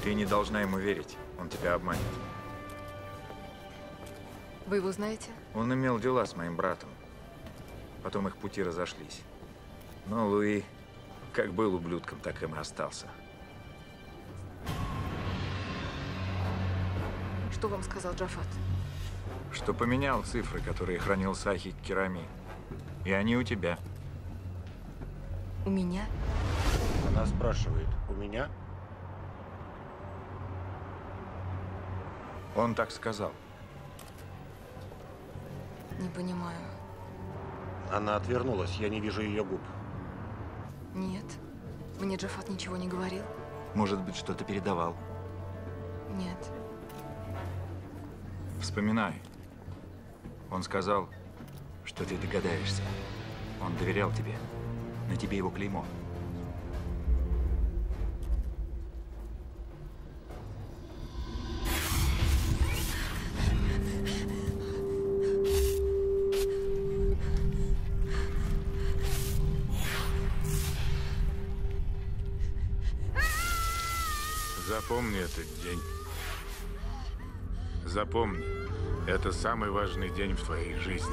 Ты не должна ему верить. Он тебя обманет. Вы его знаете? Он имел дела с моим братом. Потом их пути разошлись. Но Луи как был ублюдком, так им и остался. Что вам сказал Джафат? Что поменял цифры, которые хранил Сахи Керами. И они у тебя. У меня? Она спрашивает, у меня? Он так сказал. Не понимаю. Она отвернулась, я не вижу ее губ. Нет. Мне Джафат ничего не говорил. Может быть, что-то передавал. Нет. Вспоминай. Он сказал, что ты догадаешься. Он доверял тебе. На тебе его клеймо. Запомни этот день. Запомни, это самый важный день в твоей жизни.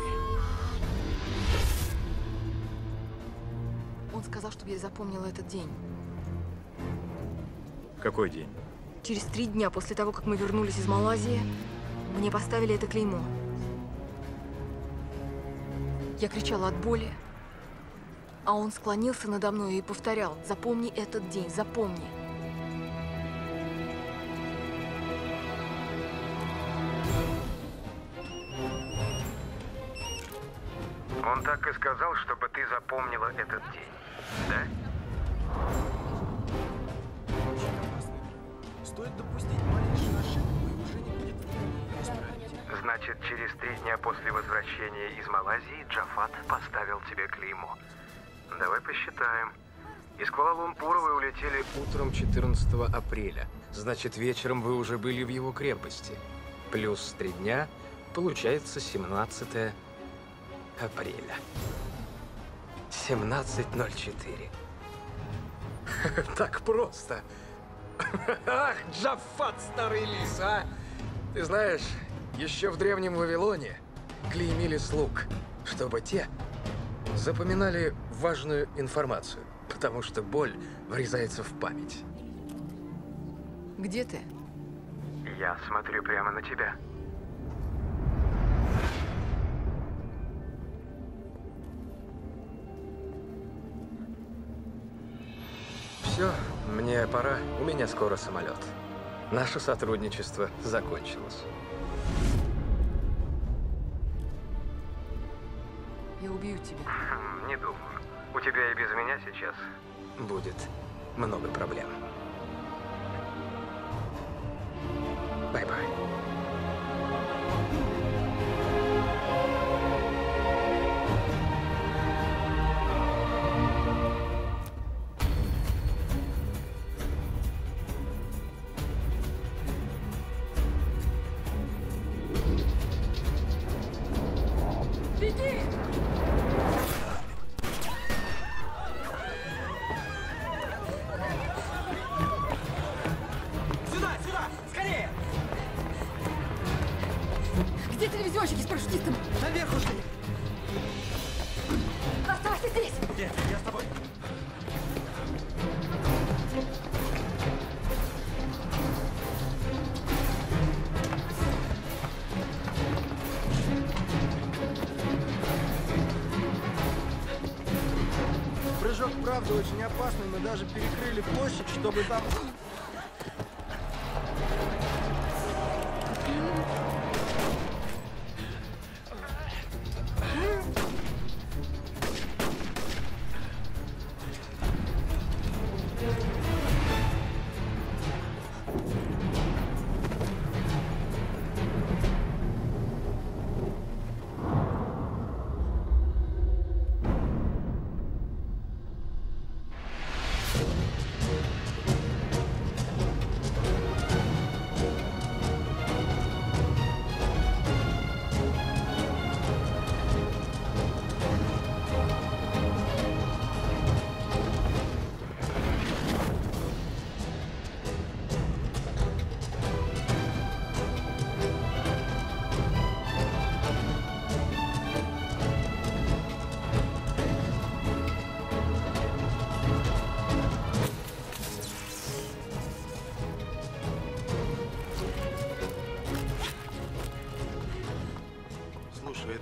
Он сказал, чтобы я запомнила этот день. Какой день? Через три дня после того, как мы вернулись из Малайзии, мне поставили это клеймо. Я кричала от боли, а он склонился надо мной и повторял: запомни этот день, запомни. Он так и сказал, чтобы ты запомнила этот день, да? Стоит допустить малейшую ошибку, и уже не будет времени ее исправить. Значит, через три дня после возвращения из Малайзии Джафат поставил тебе клеймо. Давай посчитаем. Из Куала-Лумпура вы улетели утром четырнадцатого апреля. Значит, вечером вы уже были в его крепости. Плюс три дня, получается семнадцатое апреля. семнадцать ноль четыре. Так просто. Ах, Джафат, старый лис, а! Ты знаешь, еще в древнем Вавилоне клеймили слуг, чтобы те запоминали важную информацию, потому что боль врезается в память. Где ты? Я смотрю прямо на тебя. Все, мне пора. У меня скоро самолет. Наше сотрудничество закончилось. Я убью тебя. Не думаю. У тебя и без меня сейчас будет много проблем. Бай-бай. Беги! Сюда, сюда! Скорее! Где телевизионщики с парашютистом? Наверх ушли! Оставайся здесь! Нет, я с тобой. Прыжок, правда, очень опасный. Мы даже перекрыли площадь, чтобы там...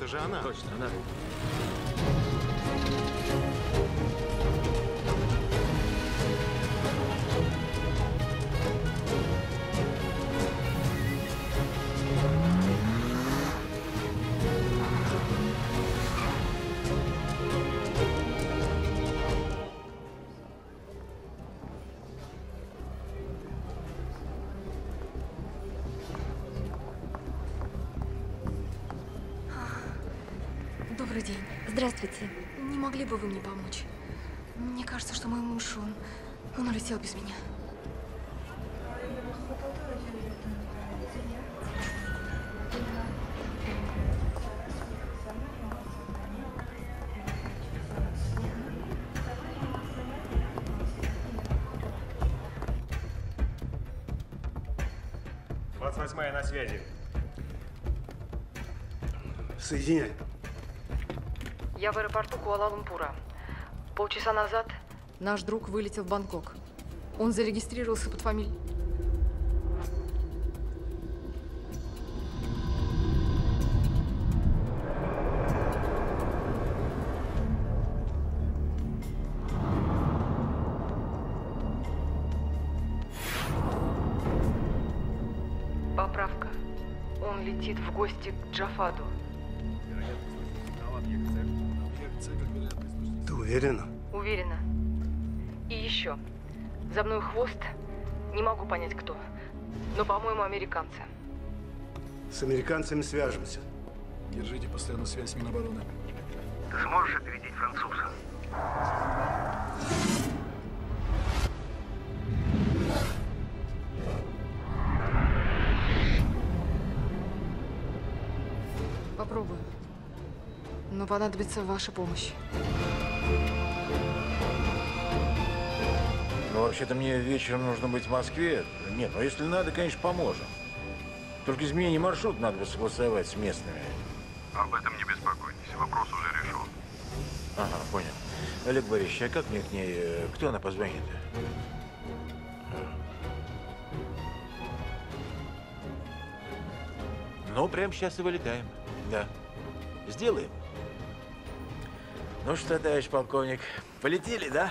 это же она. Точно, она. Добрый день. Здравствуйте. Не могли бы вы мне помочь? Мне кажется, что мой муж, он, он улетел без меня. двадцать восьмая на связи. Соединяй. Я в аэропорту Куала-Лумпура. Полчаса назад наш друг вылетел в Бангкок. Он зарегистрировался под фамилией. Поправка. Он летит в гости к Джафаду. Ты уверена? Уверена. И еще. За мной хвост. Не могу понять, кто. Но, по-моему, американцы. С американцами свяжемся. Держите постоянную связь с Минобороны. Ты сможешь опередить француза? Попробую. Но понадобится ваша помощь. Ну, вообще-то мне вечером нужно быть в Москве. Нет, ну если надо, конечно, поможем. Только изменение маршрута надо бы согласовать с местными. Об этом не беспокойтесь, вопрос уже решен. Ага, понял. Олег Борисович, а как мне к ней... Кто она позвонит? Ну, прямо сейчас и вылетаем. Да. Сделаем. Ну что, товарищ полковник, полетели, да?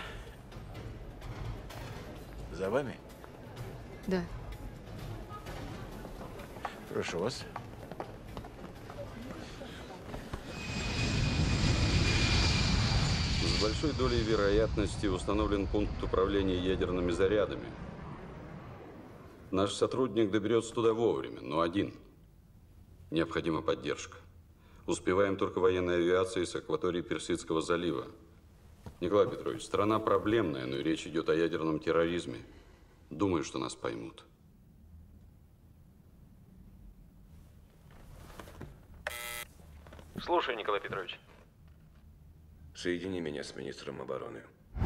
За вами? Да. Прошу вас. С большой долей вероятности установлен пункт управления ядерными зарядами. Наш сотрудник доберется туда вовремя, но один. Необходима поддержка. Успеваем только военной авиацией с акватории Персидского залива. Николай Петрович, страна проблемная, но и речь идет о ядерном терроризме. Думаю, что нас поймут. Слушай, Николай Петрович. Соедини меня с министром обороны.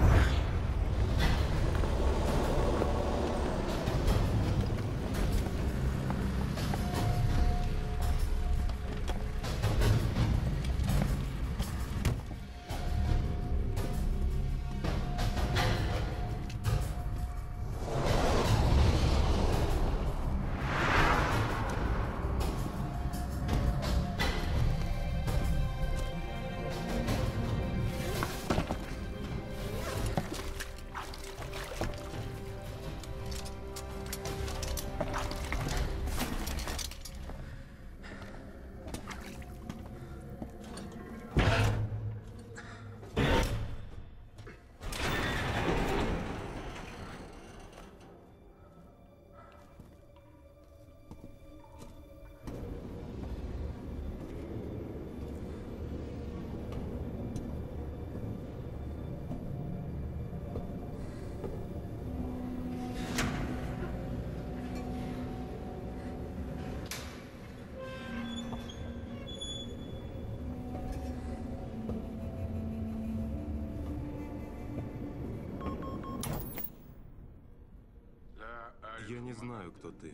Я не знаю, кто ты.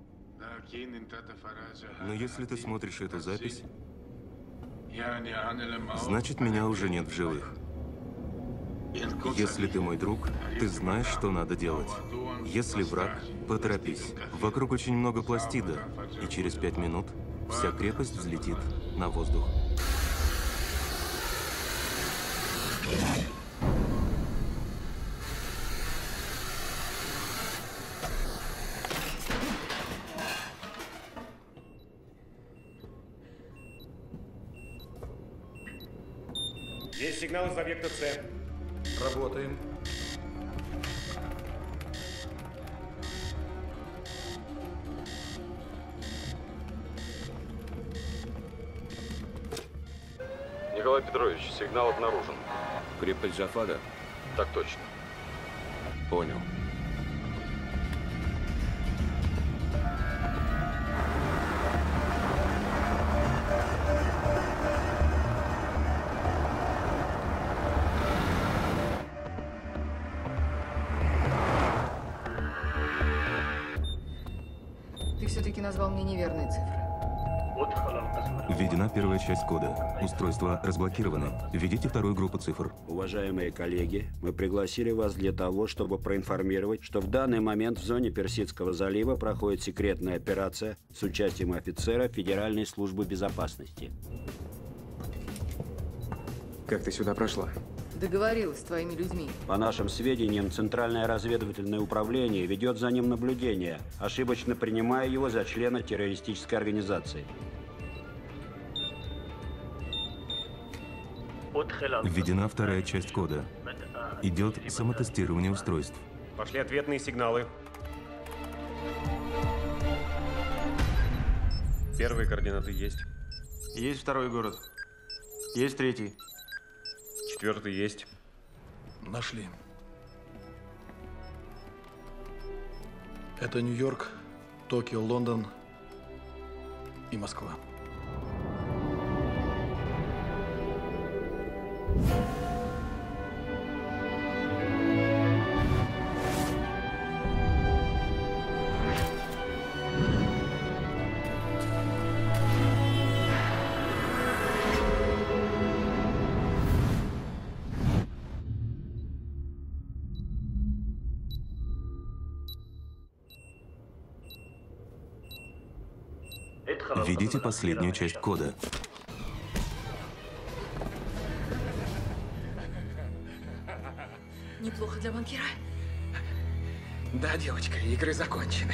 Но если ты смотришь эту запись, значит, меня уже нет в живых. Если ты мой друг, ты знаешь, что надо делать. Если враг, поторопись. Вокруг очень много пластида, и через пять минут вся крепость взлетит на воздух. Есть сигнал из объекта С. Работаем. Николай Петрович, сигнал обнаружен. Крепость Джафада? Так точно. Понял. Ты все-таки назвал мне неверные цифры. Введена первая часть кода. Устройства разблокированы. Введите вторую группу цифр. Уважаемые коллеги, мы пригласили вас для того, чтобы проинформировать, что в данный момент в зоне Персидского залива проходит секретная операция с участием офицера Федеральной службы безопасности. Как ты сюда прошла? Договорилась с твоими людьми. По нашим сведениям, Центральное разведывательное управление ведет за ним наблюдение, ошибочно принимая его за члена террористической организации. Введена вторая часть кода. Идет самотестирование устройств. Пошли ответные сигналы. Первые координаты есть. Есть второй город. Есть третий. Четвертый есть. Нашли. Это Нью-Йорк, Токио, Лондон и Москва. Введите последнюю часть кода. Неплохо для банкира. Да, девочка, игры закончены.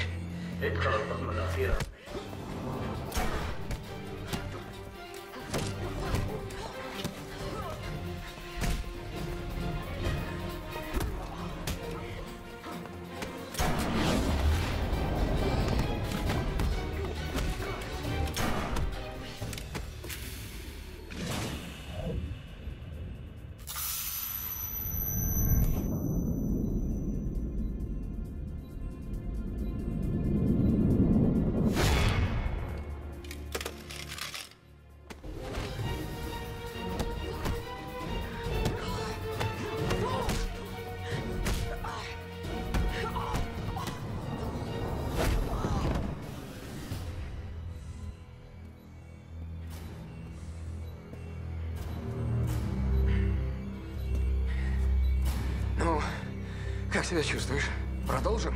Ну, как себя чувствуешь? Продолжим?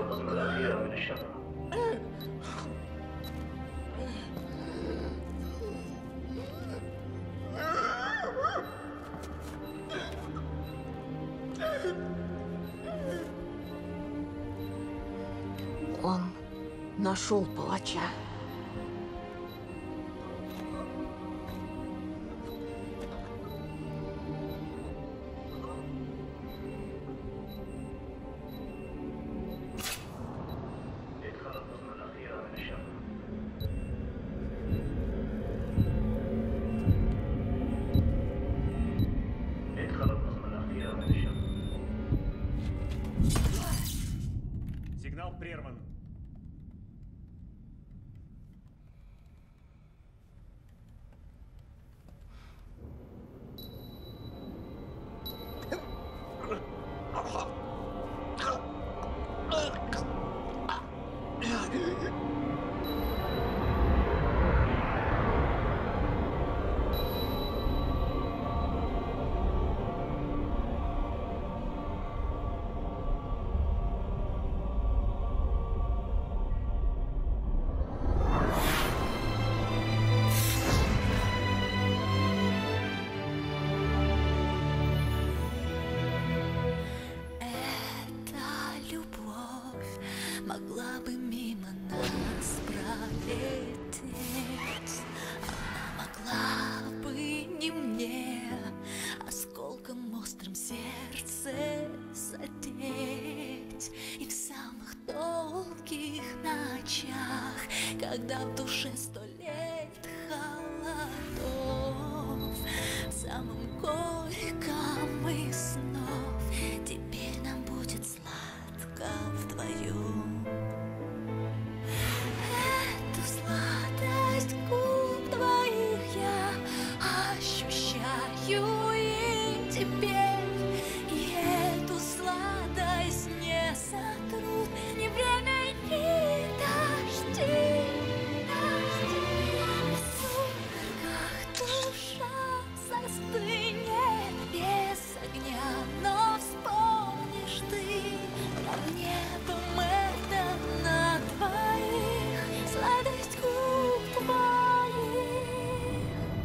Он нашел палача. Сигнал прерван. Могла бы мимо нас пролететь, она могла бы не мне осколком острым сердце задеть. И в самых долгих ночах, когда в душе сто лет холодов, в самом горьком из снов теперь нам будет сладко вдвоем. Эту сладость губ твоих я ощущаю и теперь, и эту сладость не сотрут ни время, ни дожди. В сумерках душа застынет без огня, но вспомнишь ты над небом это на двоих, сладость губ твоих.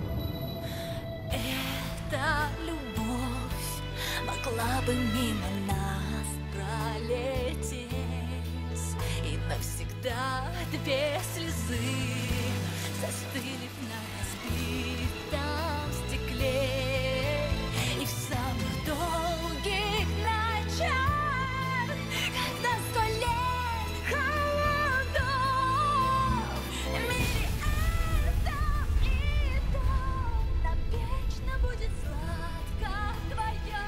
Эта любовь могла бы мимо нас пролететь, и навсегда две слезы застыли на разбитом стекле. И в самых долгих ночах, когда сто лет холодов, миллиардов и дом, нам вечно будет сладко вдвоем.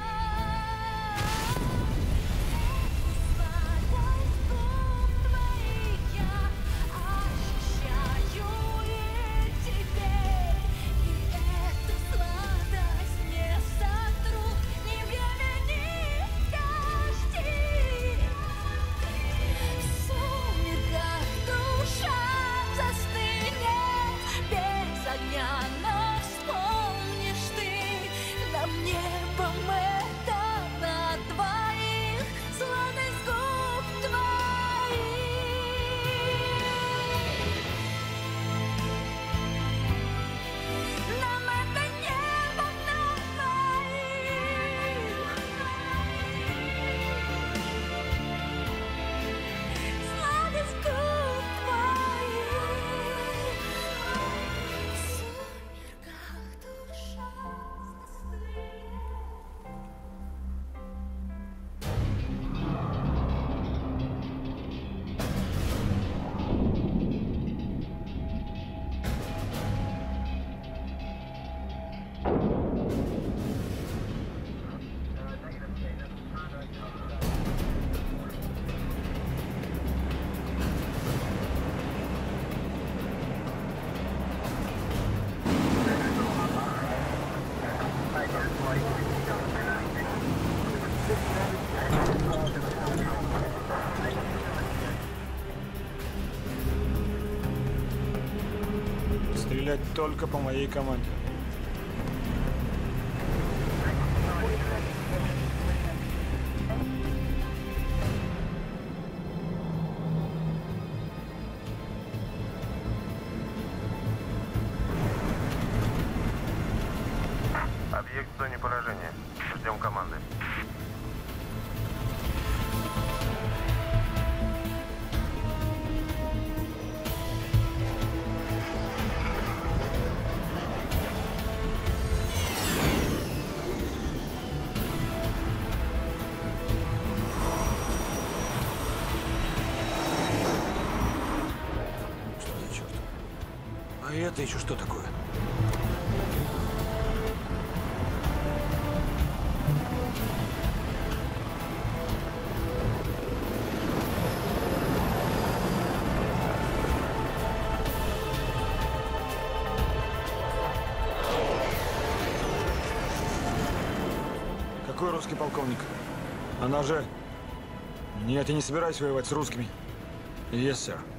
Сладость губ твоих я ощущаю и теперь, и эту сладость не сотрут ни время, ни дожди. В сумерках душа застынет без огня, но вспомнишь ты нам небом это на двоих, сладость губ твоих. Нам это небо на двоих, сладость губ твоих. В сумерках душа застынет. Стрелять только по моей команде. Ждем команды. Это еще что такое? Какой русский полковник? Она же... Нет, я не собираюсь воевать с русскими. Yes, sir.